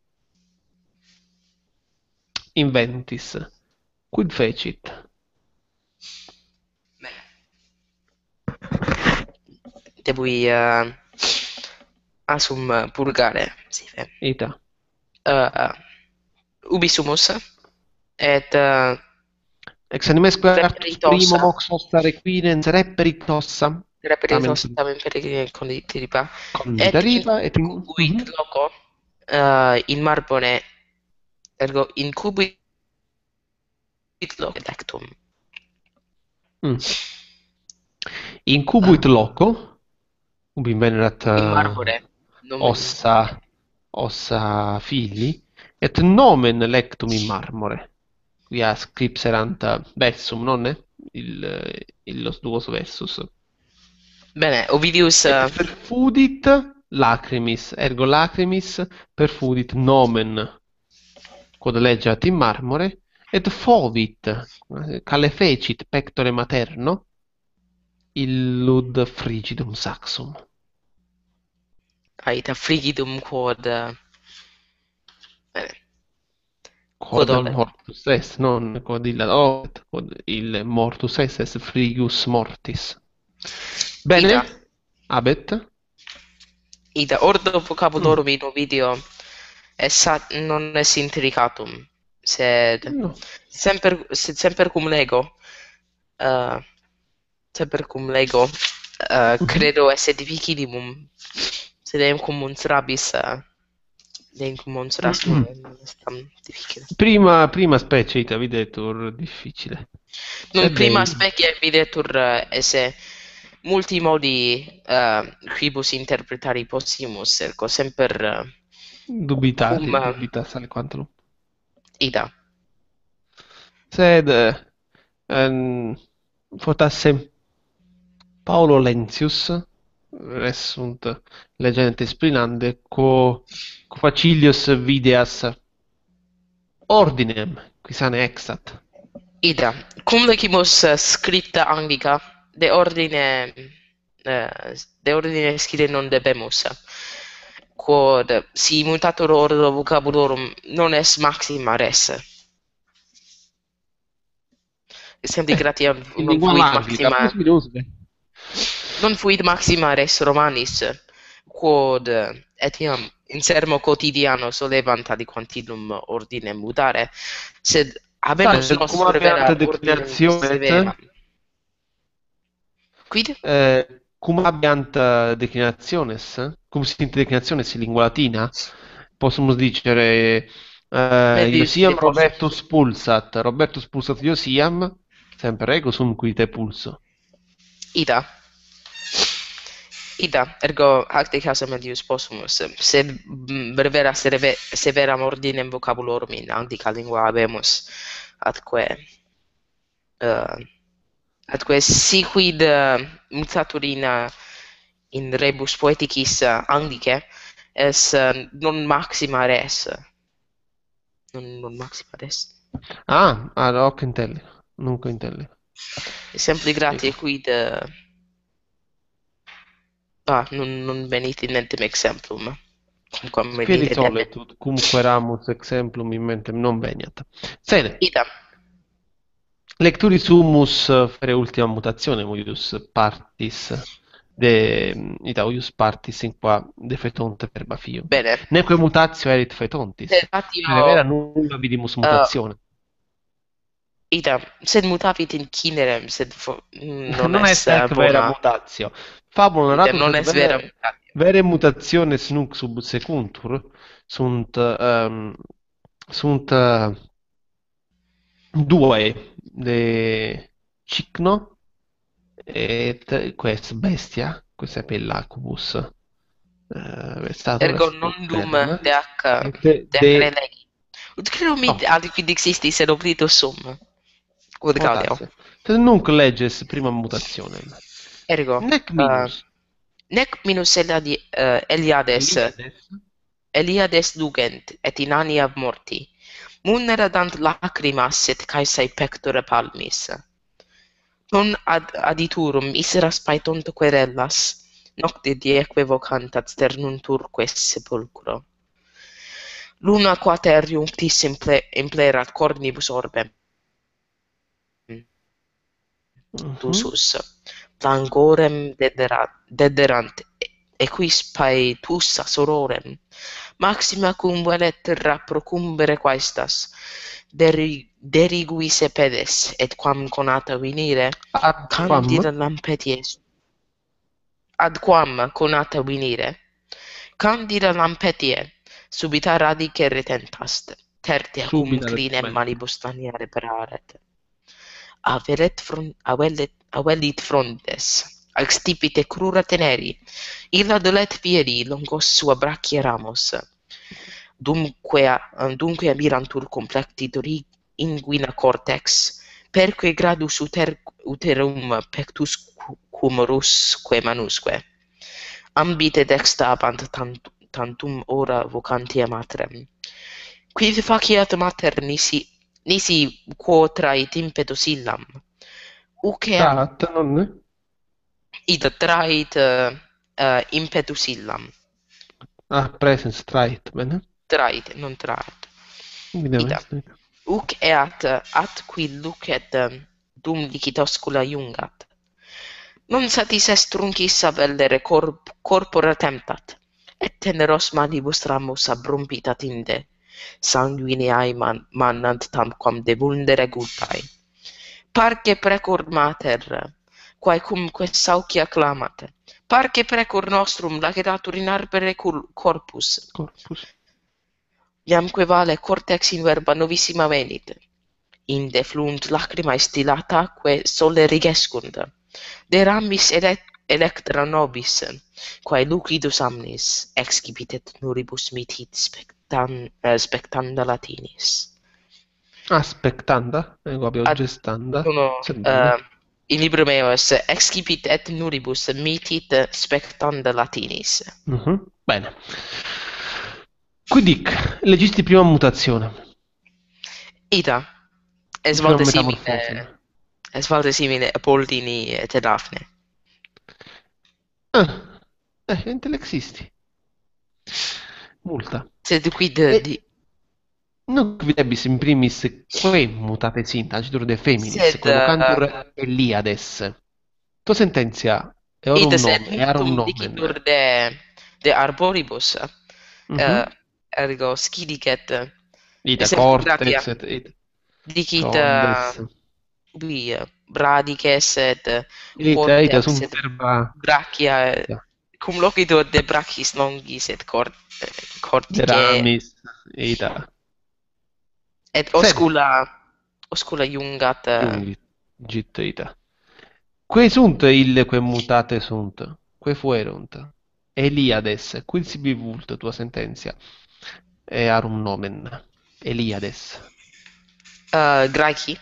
inventis, quid fecit? Devi uh, assum purgare, si fe. Ita. Uh, ubi sumus et uh, Ex animesque artus reperitosa. primo mox hosta requirens reperitossa. Reperitosa tamen peregrine conditiripa. Et Conditaripa et in... incubuit Mhm. loco uh, in marbone, ergo incubuit loco dectum. Mm. Incubuit loco, ubi venerat In uh, marbore. nomen- ossa, ossa filii, et nomen lectum in marmore. Quia scripserant vessum, nonne? Il, illos duos vessus. Bene, Ovidius Et uh, perfudit lacrimis, ergo lacrimis perfudit nomen, quod legeat in marmore, et fovit, cale fecit pectore materno, illud frigidum saxum. aita frigidum quod uh, bene. Quod Quod mortus est, non quod illa olet, quod il mortus est, est frigus mortis. Bene, Ida. abet, Ida ordo vocabulorum in Ovidio essa non est intricatum, sed no. semper sed semper cum lego uh, semper cum lego uh, credo esse difficillimum, sed eum cum uns rabis uh, deum cum uns ras non non est tam difficile. Prima, prima specie ita videtur difficile. Non Sed prima ei- specie videtur uh, esse multi modi uh, quibus interpretari possimus, ergo semper uh, dubitati, cum uh, dubitas alquantum. ida. Sed ehm, fortasse Paolo Lentius resunt legente sprinande quo, quo facilius videas ordinem qui sane exat. Ida, cum lecimus uh, scripta Anglica, de ordine uh, de ordine scire non debemus, quod si mutator ordo vocabulorum non est maxima res. Exempli gratia In non lingua fuit anglica, maxima plus minusve. non fuit maxima res Romanis, quod etiam in sermo quotidiano solevant aliquantillum ordine mutare, sed habemus Sai, nos cum per vera habeant ordinem declinationes, severam. Quid? eh, cum habeant eh, declinationes, cum sint declinationes in lingua latina, possumus dicere eh, Medius Iosiam de Robertus pulsat, Robertus pulsat Iosiam, semper ego sum qui te pulso. Ida. Ida, ergo hac de casa medius possumus, sed mm, per vera serve, severam ordinem vocabulorum in antica lingua habemus, atque uh, atque siquid uh, mutatur in uh, in rebus poeticis uh, Anglicae es uh, non maxima res. Non, non maxima res. Ah, ad hoc intelli, nunc intelli. Exempli gratia quid uh, ah, non, non venit in mentem exemplum. Quam venit Fieri in mentem. soletud, cumque ramus exemplum in mentem non veniat. Sene, Ida. lecturi sumus eh, fere ultima mutatione, uius partis de ita uius partis in qua defetonte verba fio. Bene. Neque mutatio erit fetontis. Sed fatio, Per vera nulla vidimus mutatione. ida, sed mutavit in cinerem, sed fo- non, Non est est ec uh, vera bona. mutatio. Fabula Ida, narratur non sed est vera vere, mutatio. vere mutationes nunc sub secuntur sunt ehm, sunt eh, due de cicno et quest bestia, quest pellacubus eh, vestator Ergo est non dum terna. de ac Et de ac de relegi. Ut credo mi oh, aliquid existis sed oblitus sum. Quod gaudio. potasse. Sed nunc leges prima mutationem. Ergo Nec uh, minus nec minus Eliadi, uh, Eliades Eliades Eliades lugent et in annia morti. Muneradant lacrimas et caesae pectora palmis. Non ad aditurum misera spaetonto querellas, nocte dieque vocantat sternuntur quest sepulcro. Luna quater iunctis imple implerat cornibus orbem, Mhm. tusus, langorem dederat, dederant, equis paetussa sororem, maxima cum velet terra procumbere quaestas, deri, deriguisse pedes, et quam conata venire, Ad candida quam? lampeties, ad quam conata venire, candida lampetie, subita radice retentast, tertia cum Subito. inclinem Bene. manibus taniare pararet. Averet front, avellet, avellit frontes, extipite crura teneri, illa dolet fieri longos sua brachia ramos. Dunque, dunque mirantur complectitori inguina cortex, perque gradus uter, uterum pectus cum rusque manusque. Ambite dextabant tant, tantum ora vocantia matrem. Quid faciat mater nisi, nisi quo trait impetus illam? Uceam Trat, non è? id trait uh, uh, impetus illam. Ah, presence trait, bene. Trait, non trait. Vediamo Ida. questo. Uc eat atqui lucet um, dum licitoscula iungat. Non satis est truncis avellere corp corpora temptat, et teneros manibus ramus abrumpitat inde, sanguineae man mannant tamquam de vulnere gultae. Parce precor mater, quae cumque saucia clamat, parce precor nostrum lacedatur in arbere corpus, Corpus. iamque vale cortex in verba novissima venit, inde fluunt lacrimae stilataque sole rigescunt, de ramis elect electra nobis, quae lucidus amnis excipitet nuribus mitit spectan, eh, spectanda latinis. Aspectanda, ego abbiamo Ad, gestanda. no, Sembra. uh, in libro meo es excipit et nuribus mitit spectanda latinis. Mhm. Bene. Quidic, legisti prima mutazione. Ita, es Prima valde simile, metamorfosi. es valde simile Apollini et Daphne. Ah, eh, intelexisti. Multa. Sed quid E di... non videbis in primis quae mutate sint, agitur de feminis, Sed, quae vocantur uh, Eliades. Tua sententia, ita eorum sed nome, earum nuntum nomen. dicitur de, de arboribus, uh, Mhm. ergo scidicet, Ita esempio gratia, cortex et id. dicit, uh, Condes. vi, uh, bradices et Ita, ita cortex sunt et verba. brachia, Ita. cum loquitur de brachis longis et cort, De cortice, ramis. Ita. et Sed, oscula, oscula iungat, uh, iungit, git ita. Quae sunt ille mutate sunt? Quae fuerunt? Eliades, quid sibi vult tua sententia? Earum nomen. Eliades. uh, Graeci,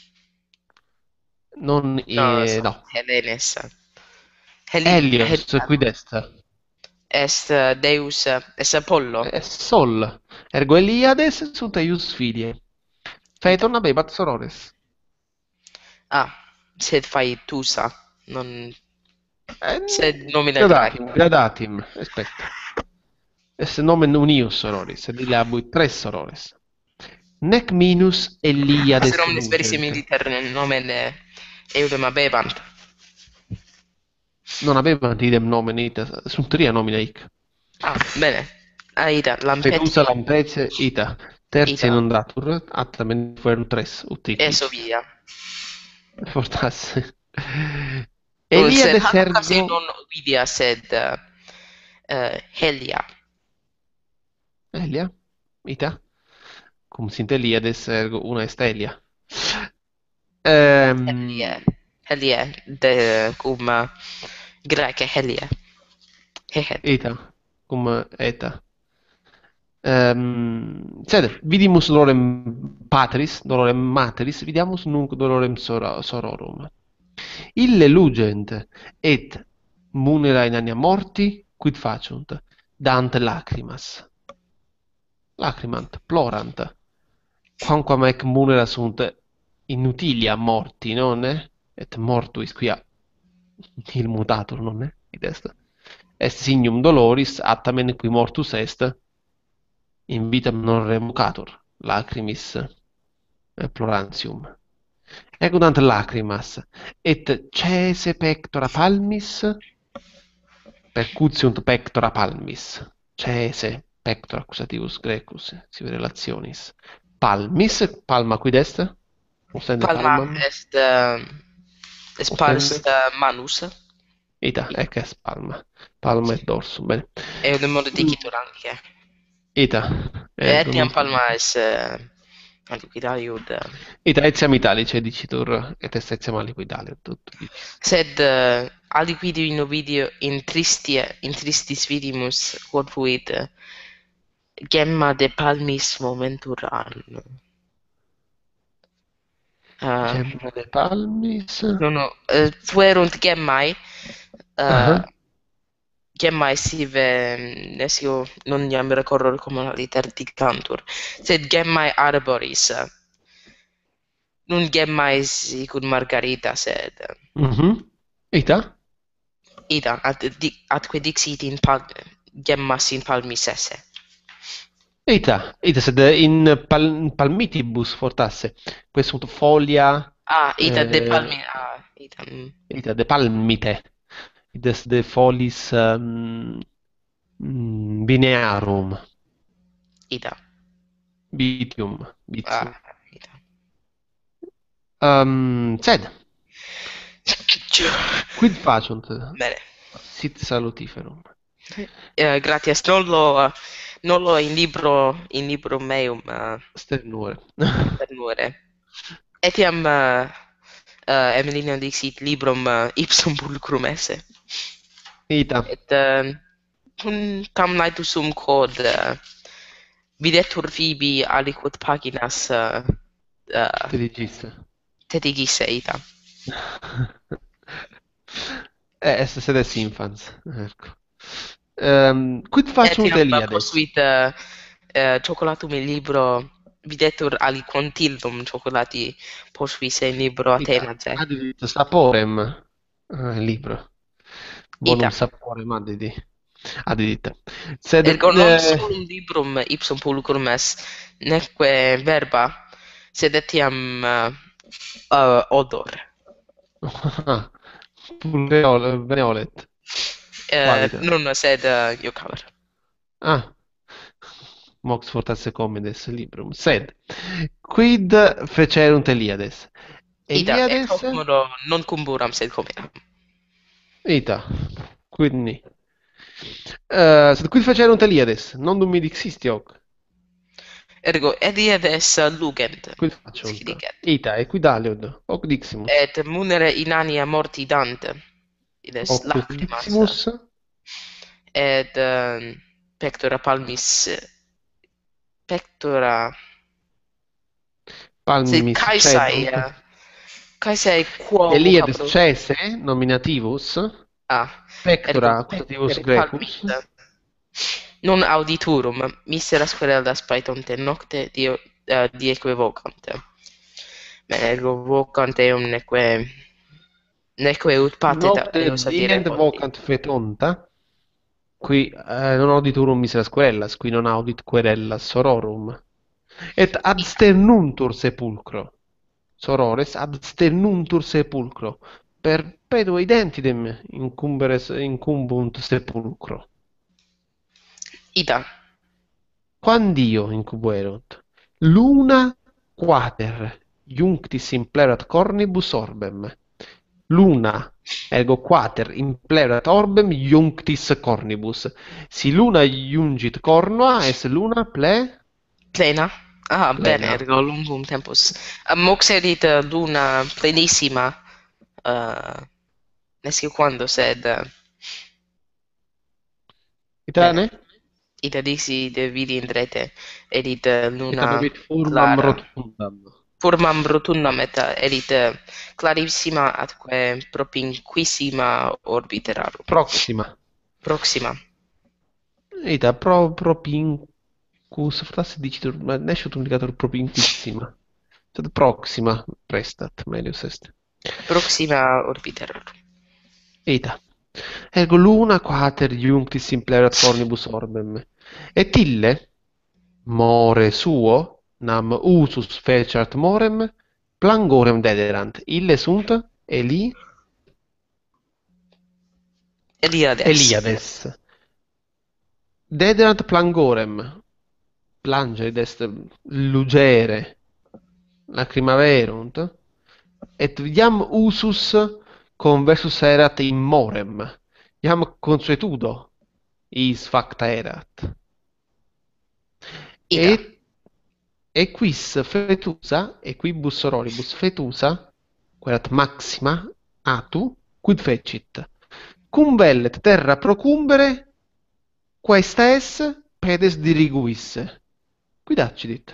Non, no, eh, no. Hellenes, Heli, Helios, Helia, quid est? est uh, Deus, uh, est Apollo, Est Sol. Ergo Eliades sunt eius filiae. ita. Phaeton habebat sorores. Ah, sed fai tusa, non, Eh, sed nomine Graeci. gradatim, gradatim. Aspetta. Est nomen unius sororis, sed ille habuit tres sorores. Nec minus Se Eliades nomines lugent. verissimi diter nomen eh, eudem habebant. Non habebant idem nomen ita, sunt tria nomina hic. Ah, bene. Aida, Fetusa lampetie, lampece ita. Tertia ida, non datur, atramen fuerum tres, ut hic eso vici. via. Fortasse. Non sed Eliades hac occasi ergo. non Ovidia, sed uh, uh, Helia. Elia? Ita? Cum sint Eliades ergo una est Elia. Helie, Ehm, Helie, de cum uh, Graece Helie. Hehet. ita, cum eta. Ehm, sed vidimus dolorem patris, dolorem materis, vidiamus nunc dolorem sora- sororum. Ille lugent et munera in annia morti, quid faciunt? Dant lacrimas. Lacrimant, plorant. Quamquam ec munera sunt inutilia morti, non? et mortuis quia il mutator non è id est est signum doloris attamen qui mortus est in vitam non revocatur lacrimis plorantium egunt lacrimas et cese pectora palmis percutiunt pectora palmis cese pectora accusativus grecus sive relationis palmis palma quid est ostende Palma palmam est uh, est pars ostende uh, manus. ita ec est palma palma et dorsum bene È un modo di Mm, chitur anche. ita ed Etiam non palma est uh, antiquitariud. ita etiam italice dicitur et est etiam aliquidale tutto dici Sed uh, aliquid in video in tristia in tristis vidimus quod fuit uh, gemma de palmis momentur an. Uh, gemma de palmis no, no, uh, fuerunt gemmae, uh, aha gemmae sive, mm, nescio, non iam recorro come literdicantur, sed gemmae arboris, uh, non gemmae sicut margarita, sed mhm ita ida, at, di, atque dixit in pal, gemmas in palmis esse. ita ita sed in pal- palmitibus fortasse questo sunt folia Ah, ita de eh, palmi, ah, ita, mm, ita de palmite id est de folis um, mm, binearum ita, bitium bitium ah, ita. um, sed quid faciunt Bene. sit salutiferum Eh, gratias, non lo, non lo in libro, in libro meum, uh, sternure ternure. Etiam uh, uh, Emelina dixit librum uh, ipsum pulcrum esse. ita Et uh, un tam naetus sum quod uh, videtur Phoebe aliquot paginas uh, uh, te digisse tetigisse ita. eh est sed est infans ecco um, quid faciunt Etiam uh, Eliades posuit uh, uh, chocolatum in libro videtur aliquantildum chocolati posuisse in libro ita Atenae. adidit saporem eh, libro bonum Ita. saporem adidi adidit sed Ergo non eh, solum librum ipsum pulcrum est, neque verba, sed etiam uh, uh, odor. pulveole veolet Uh, qualiter non sed uh, iocaver. ah mox fortasse commendes librum sed quid fecerunt Eliades Ita, et Eliades hoc modo non cumburam sed comitam. ita quid ni Eh, sed quid fecerunt Eliades non dum mi dixisti hoc Ergo Eliades uh, lugent, quid faciunt scilicet, ita e quid aliud hoc diximus et munere inania morti dant, ides hoc lacrimas, diximus et uh, pectora palmis, pectora, sed palmis caesai, cedunt uh, caesai quo Eliades vocabro, cese nominativus ah, pectora ergo accusativus pectere grecus palmis, non auditurum, miseras querellas praetonte nocte dio, uh, dieque vocante. Bene, ergo vocant eum neque, neque ut patet nocte eos adire dient poti. vocant fetonta qui eh, non auditurum miseras querellas qui non audit querellas sororum et ad sternuntur sepulcro sorores ad sternuntur sepulcro perpetua identidem incumberes incumbunt sepulcro Ita, quandio incubuerunt luna quater iunctis implerat cornibus orbem luna ergo quater implerat orbem iunctis cornibus si luna iungit cornua est luna ple plena? Ah, bene, plena ergo lungum tempus. Uh, mox erit uh, luna plenissima, uh, nescio quando, sed, uh, bene. itane Ita dixi de vidi in rete, erit uh, et luna abebit formam clara. rotundam Formam rotundam et uh, erit uh, clarissima atque propinquissima orbiterarum. proxima Proxima. ita pro propincus fortasse dicitur ma nesciut indicator propinquissima sed proxima prestat melius est Proxima orbiter. Ita. Ergo luna quater iunctis simplerat cornibus orbem. Et ille, more suo, nam usus fecerat morem, plangorem dederant. Ille sunt Eli Eliades. Eliades. Dederant plangorem. Plangere est lugere. Lacrimaverunt. Et iam usus conversus erat in morem. Iam consuetudo is facta erat. Ita. Et e quis fetusa, e quibus sororibus fetusa, querat maxima atu, quid fecit? Cum vellet terra procumbere, quaesta es pedes diriguis. Quid accidit?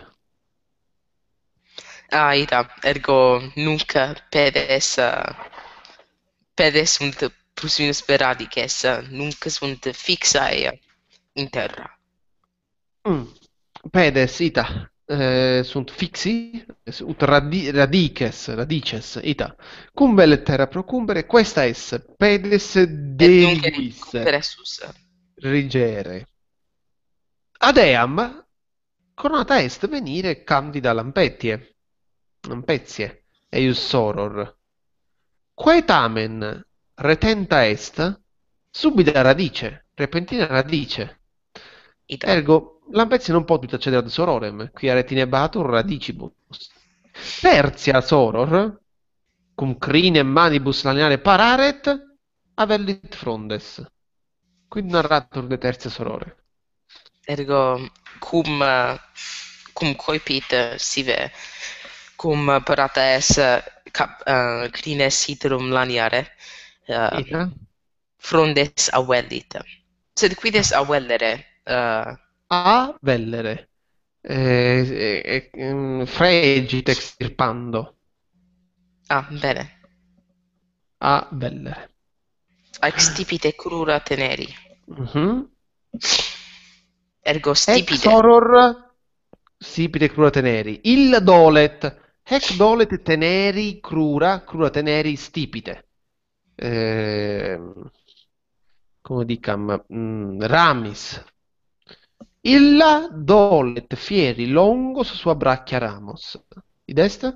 Ah, ita. Ergo nunc pedes, uh, pedes sunt plus minus radices, nunc sunt fixae in terra. Mm. Pedes, ita, eh, sunt fixi, ut radi radices, radices, ita. Cum vellet terra procumbere, quaesta es pedes Et nunc deriguis, compressus. rigere. Ad eam, coronata est venire candida lampetie, lampetie, eius soror. Quae tamen retenta est, subita radice, repentina radice. Ita. Ergo, lampetia non potuit accedere ad sororem, quia retinebatur radicibus. Tertia soror, cum crinem manibus laniare pararet, avellit frondes. Quid narratur de tertia sorore? Ergo cum uh, cum coipit uh, sive cum uh, parata es uh, cap, uh, crines iterum laniare uh, Ita? frondes avellit. Sed quid est avellere? Uh, A vellere. Eh, eh, eh, fregit extirpando. ah, bene. A vellere. Extipite crura teneri. Mhm. Ergo Ex stipite. horror stipite crura teneri. Il dolet. Hec dolet teneri crura, crura teneri stipite. Eh, come dicam, mm, ramis. Illa dolet fieri longos sua brachia ramos. Id est?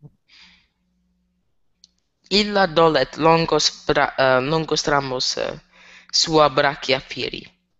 Illa dolet longos, bra uh, longos ramos uh, sua brachia fieri.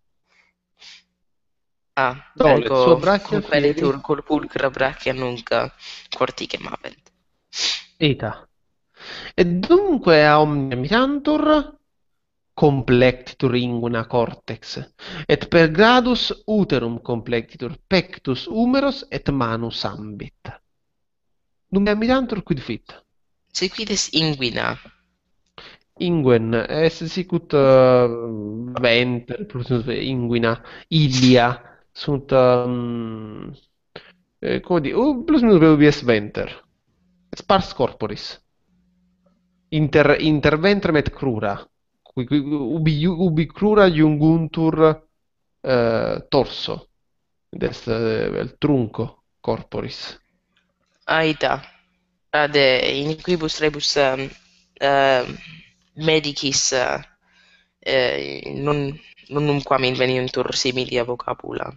Ah, Dolet sua ergo brachia fieri. comperitur cor pulcra brachia nunc corticem habent. Ita. E dunque a omnia mirantur complectitur inguna cortex, et per gradus uterum complectitur pectus humerus et manus ambit. Dunque mirantur quid fit? Se quid est inguina, Inguen est sicut uh, venter, plus minus inguina, ilia, sunt um, eh, come di, uh, plus minus ubi est venter. Spars corporis. Inter, interventrem et crura. Qui- qui- Ubi, ubi crura iunguntur eh, torso. Ed est eh, il trunco corporis. aita, ad eh, in quibus rebus um, uh, medicis uh, eh, non non numquam inveniuntur similia vocabula.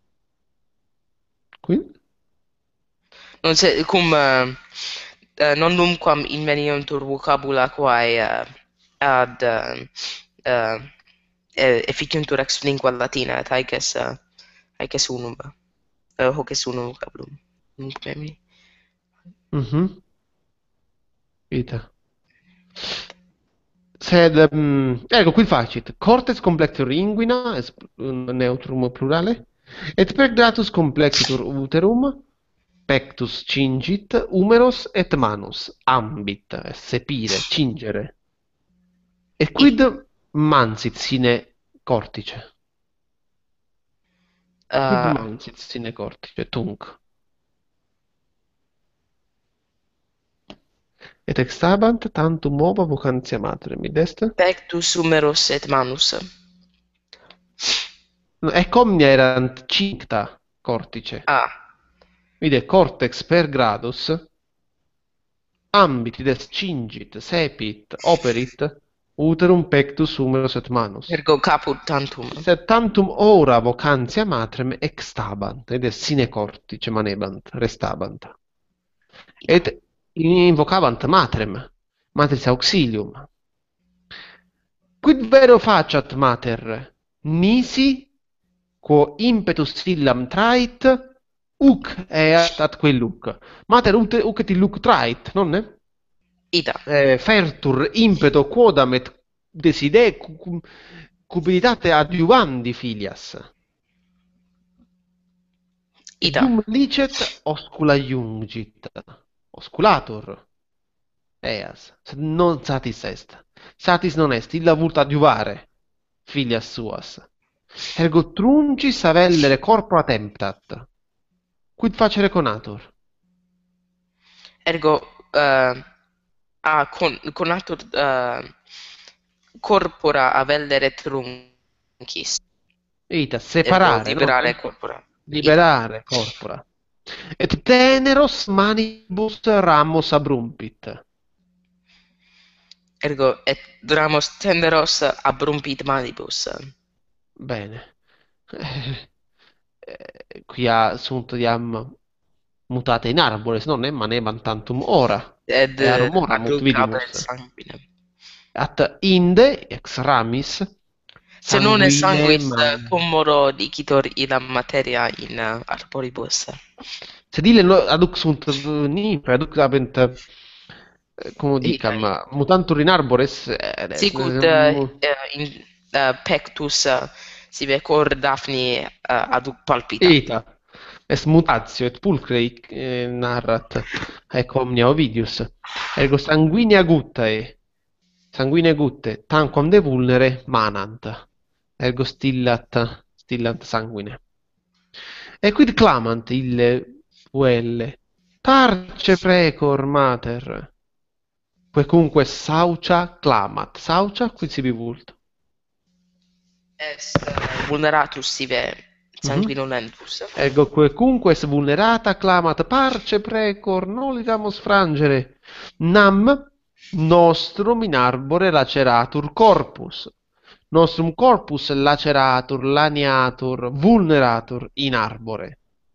Qui? Non se cum uh, uh, non numquam inveniuntur vocabula quae uh, ad uh, uh, eh, efficiuntur ex lingua latina, et haec es uh, haec es unum uh, hoc est unum vocabulum. Nunc memini. Mhm. Ita. Sed, mm, ecco, qui facit. Cortes complectitur inguina, est un neutrum plurale, et per gratus complexitur uterum, pectus cingit, humeros et manus, ambit, est sepire, cingere. Et quid mansit sine cortice? Quid Uh, mansit sine cortice, tunc? Et extabant tantum ova vocantia matrem, id est? pectus humerus et manus. Ec omnia erant cincta cortice. Ah, Vide cortex per gradus ambit des cingit, sepit, operit, uterum pectus humerus et manus. Ergo caput tantum. Sed tantum ora vocantia matrem extabant, ed sine cortice manebant, restabant. Et invocabant matrem, matris auxilium. Quid vero faciat mater, nisi, quo impetus illam trait, uc eat atque luc. Mater ut, uc et illuc trait, nonne? Ita. Eh, fertur impeto quodam et deside cu- cupiditate adiuvandi filias. Ita. Ium licet oscula iungit. Osculator. Eas. Sed non satis est. Satis non est. Illa vult adiuvare filias suas. Ergo truncis avellere corpora temptat. Quid facere conatur? Ergo uh, a con, conatur uh, corpora avellere truncis. Ita, Ergo separare, liberare no? corpora. Liberare corpora. Et teneros manibus ramos abrumpit. Ergo et ramos tenderos abrumpit manibus. Bene. Eh, eh, quia sunt iam mutate in arbores, non è manebant tantum ora. Ed Earum ora ad mut hoc habet vidimus. sanguinem. At inde ex ramis Se non est sanguine sanguis man- commoro dicitor illam materia in uh, arboribus. Sed ille no- aduc sunt nymphai, aduc habent, eh, como dicam, Ita. mutantur in arbores, eh, Sicut eh, uh, mu- in uh, pectus uh, sive cor Daphni uh, aduc palpita. Ita. Est mutatio et pulcre eh, narrat ec omnia Ovidius. Ergo sanguinea guttae, sanguinea gutte, tanquam de vulnere manant. Ergo stillat, stillant sanguine. E quid clamant ille puelle, parce precor mater. Quecunque saucia clamat. Saucia, quid sibi vult? Est uh, vulneratus sive sanguinolentus. Ergo quecunque est vulnerata clamat parce precor nolitamus frangere. Nam nostrum in arbore laceratur corpus. Nostrum corpus laceratur, laniatur, vulneratur in arbore.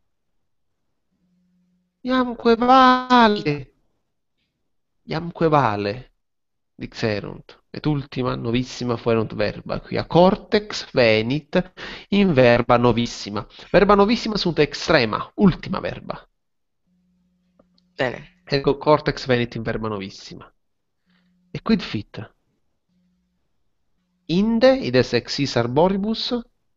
Iamque vale, iamque vale, dixerunt, et ultima novissima fuerunt verba, quia cortex venit in verba novissima. Verba novissima sunt extrema, ultima verba. Bene. Ergo cortex venit in verba novissima. E quid fit? Inde, ides exis arboribus,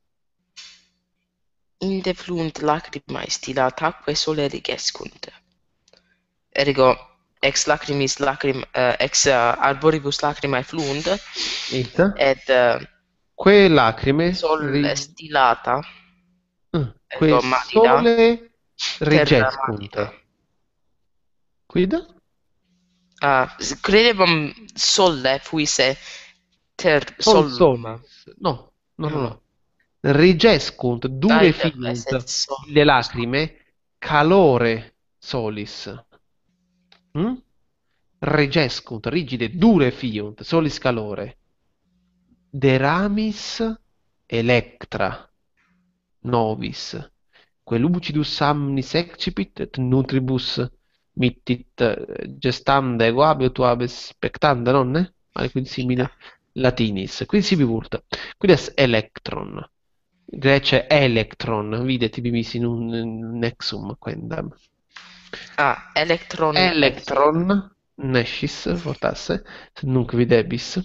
Inde fluunt lacrimae stilataque sole rigescunt. Ergo ex lacrimis lacrim uh, ex uh, arboribus lacrimae fluunt ita, et uh, que lacrime, sol ri- stilata eh, que ergo matida sole terra rigescunt. matida. Quid? Uh, credebam solle fuisse ter Sol solum. solis. No, no, no, no. Rigescunt, dure Aide fiunt blessed sol. le lacrime, calore solis. Mm? Regescunt, rigide, dure fiunt, solis calore. De ramis electra novis, que lucidus amnis excipit, et nutribus mittit eh, gestanda ego habeut habes spectanda, nonne? Male quid simile latinis. Quid sibi vult? Quid est electron? Grece electron, vide tibi misi in un nexum quendam. Ah, electron. Electron nescis fortasse, sed nunc videbis.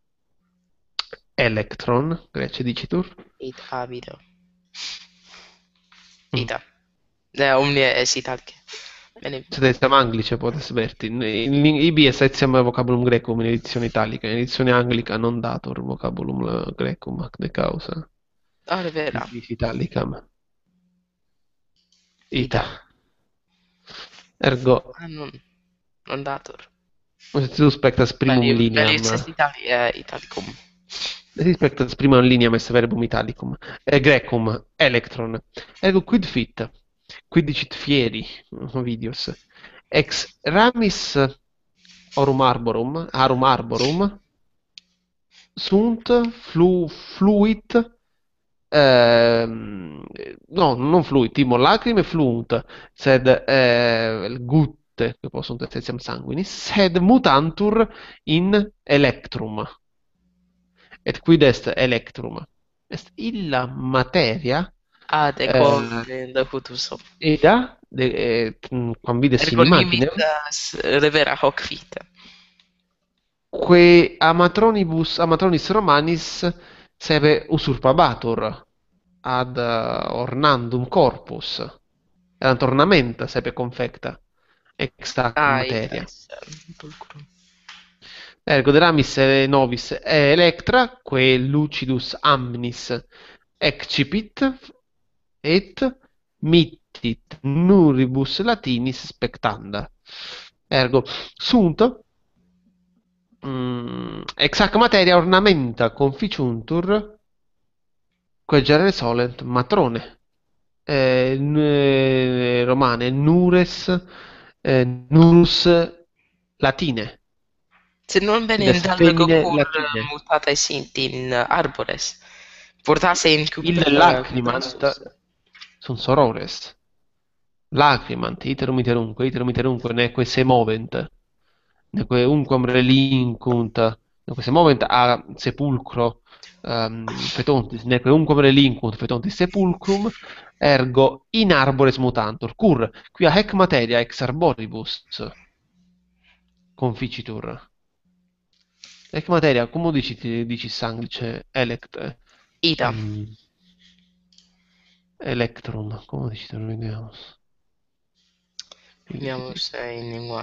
Electron, Grece dicitur. Id habido. Mm. Ita. Eh, omnia est italque. Bene. Sed etiam Anglice potes verti. In, in, ibi est etiam vocabulum Grecum in edizione italica, in edizione Anglica non datur vocabulum eh, Grecum ac de causa. Ah, vera. Bis italicam. Ita. Ergo, Ah, non. Non datur. tu spectas primum Bene, lineam. Melius est itali eh, italicum. Si spectas primum lineam est verbum italicum. E Grecum, electron. Ergo quid fit? Quid dicit fieri, Ovidius. Ex ramis Aurum arborum, Arum arborum, sunt, flu, fluit, ehm, no, non fluit, timo lacrime fluunt, sed eh, gutte, che possunt etiam sanguinis, sed mutantur in electrum. Et quid est electrum? Est illa materia ad equam eh, in locutus sum. eda, de, et, quam vides in Ergo imaginem, limitas revera hoc vita. que amatronibus, amatronis Romanis sebe usurpabatur ad eh, ornandum corpus, et ornamenta sebe confecta ex hac Ah, ita materia. est um, pulchrum. Ergo deramis eh, novis electra, quae lucidus amnis excipit, et mittit nuribus latinis spectanda. Ergo sunt mm, ex hac materia ornamenta conficiuntur quae genere solent matrone. Eh, n- eh, romane nures eh, nurus latine. Sed non Id bene in est dalgo femine cur latine. mutata sint in arbores. Portasse in Ille cupula lacrimant cuplensus. sunt sorores. Lacrimant iterum iterumque, iterum iterumque, neque se movent, neque unquam relinquunt, neque se movent a sepulcro um, fetontis, neque unquam relinquunt fetontis sepulcrum, ergo in arbores mutantur, cur quia haec materia ex arboribus conficitur. Haec materia, cum dicit, dicis Sanglice, elect, Ida. um, electrum, cum dicit, vediamus. Vediamo se è in lingua.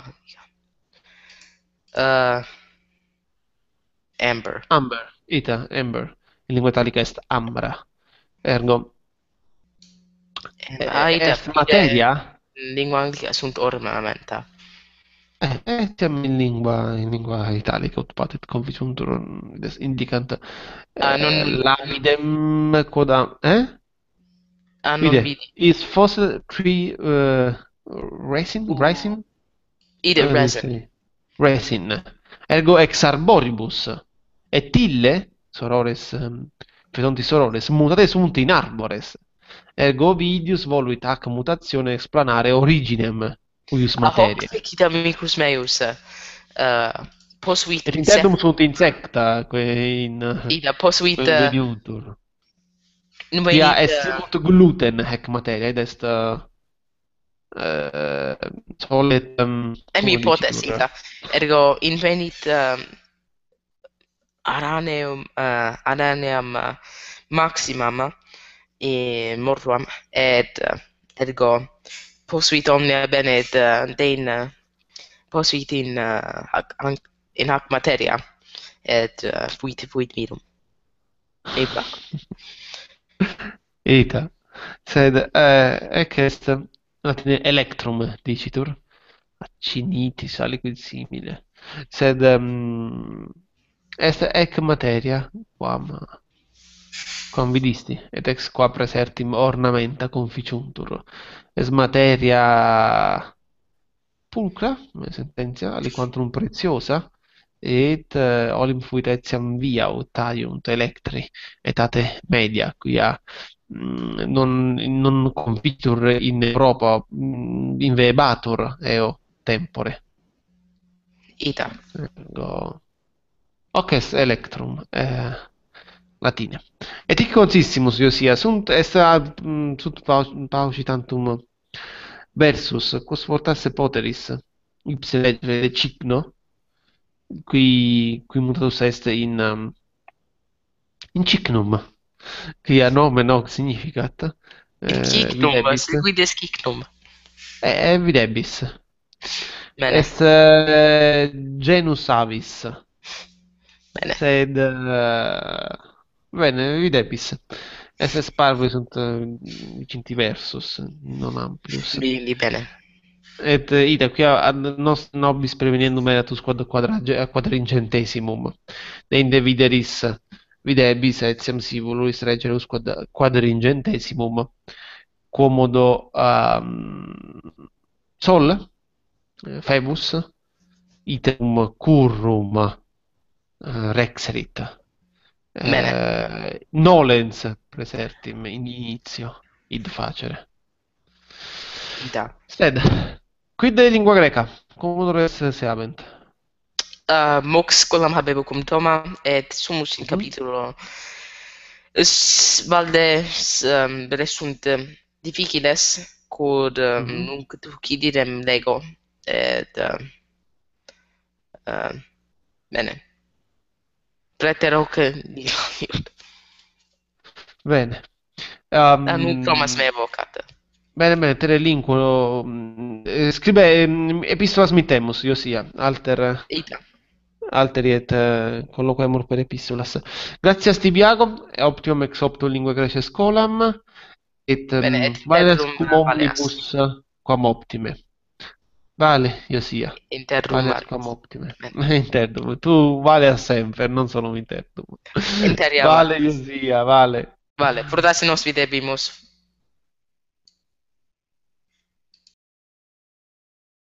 Uh, Amber. Amber, ita, amber. In lingua italica est ambra. Ergo, Um, e- Aida, est ide materia, in lingua anglica sunt ornamenta. eh, etiam in lingua, in lingua italica ut patet conficiuntur des- indicant Ah, non, eh, non, lapidem quodam, eh? ah, non Vide, vidi. is fossil tree uh, resin, Uh, resin? ide Uh, resin. sì. Resin. Ergo ex arboribus. Et ille, sorores, um, fecunti sorores, mutate sunt in arbores. Ergo Ovidius voluit hac mutatione explanare originem uius A hoc materia. fecit amicus meus. Uh, posuit Et insect. interdum sunt insecta, que in Ida posuit que uh, veniuntur. Quia nuvenit est uh, sicut gluten hac materia, ed est uh, uh, solet, um, emi cum potes dicitur, ida. Ergo invenit um, araneum uh, araneam uh, maximam e mortuam et uh, ergo posuit omnia bene et uh, dein uh, posuit in uh, hac, an- in hac materia et uh, fuit fuit mirum. Mi placum. Ita. Sed eh, ec est latine electrum dicitur, accinitis aliquid simile. Sed um, est ec materia quam quam vidisti et ex qua praesertim ornamenta conficiuntur. Est materia pulcra, me sententia, aliquantum preciosa, et uh, olim fuit etiam via ut aiunt electri etate media, quia mm, non, non confitur in Europa, mm, invebatur eo tempore. Ita. Ergo, hoc est electrum, eh, latine. Et hic consistimus, Iosia, sunt est ad, mm, sunt pau- paucitantum versus quos fortasse poteris ipse legere de cigno qui qui mutatus est in um, in cicnum, quia nomen hoc significat, In eh, cicnum, videbis, seguides cicnum. eh, videbis, Bene, est eh, genus avis, bene. sed eh, bene, videbis, est est parve sunt eh, vicinti versus, non amplius. Vidi bene. Et eh, ida quia ad nos nobis preveniendum eratus quad quadrage, quadringentesimum, deinde videris videbis etiam si voluis regere us quad, quadringentesimum quomodo um, sol, eh, Phoebus, iterum currum eh, rexerit. Bene, Eh, nolens praesertim in initio id facere. ita. Sed, quid de lingua greca? Commodore esse seabent. Uh, mox scolam habevo cum Toma, et sumus in Mhm, capitulo s- valde s- um, resunt um, difficiles, quod um, mhm. nunc tucididem lego, et uh, uh, bene, praeter hoc nihil. Bene. Ah, nunc Thomas Um, me evocat. bene, bene, te relinquo. mm, eh, Scribe ehm, epistolas mittemus, io sia, alter, Ita. alteri et eh, colloquemur per epistolas. Gratias tibiago, e optimum ex opto linguae Graecae scholam, et Bene, um, et valeas interrum cum valeas. omnibus quam optime. Vale, io sia. Interrum Valeas quam valeas. optime. Bene. Interdum. Tu valeas sempre, non solo interdum. Interia Vale, io valeas. sia, vale. Vale, fortasse nos videbimus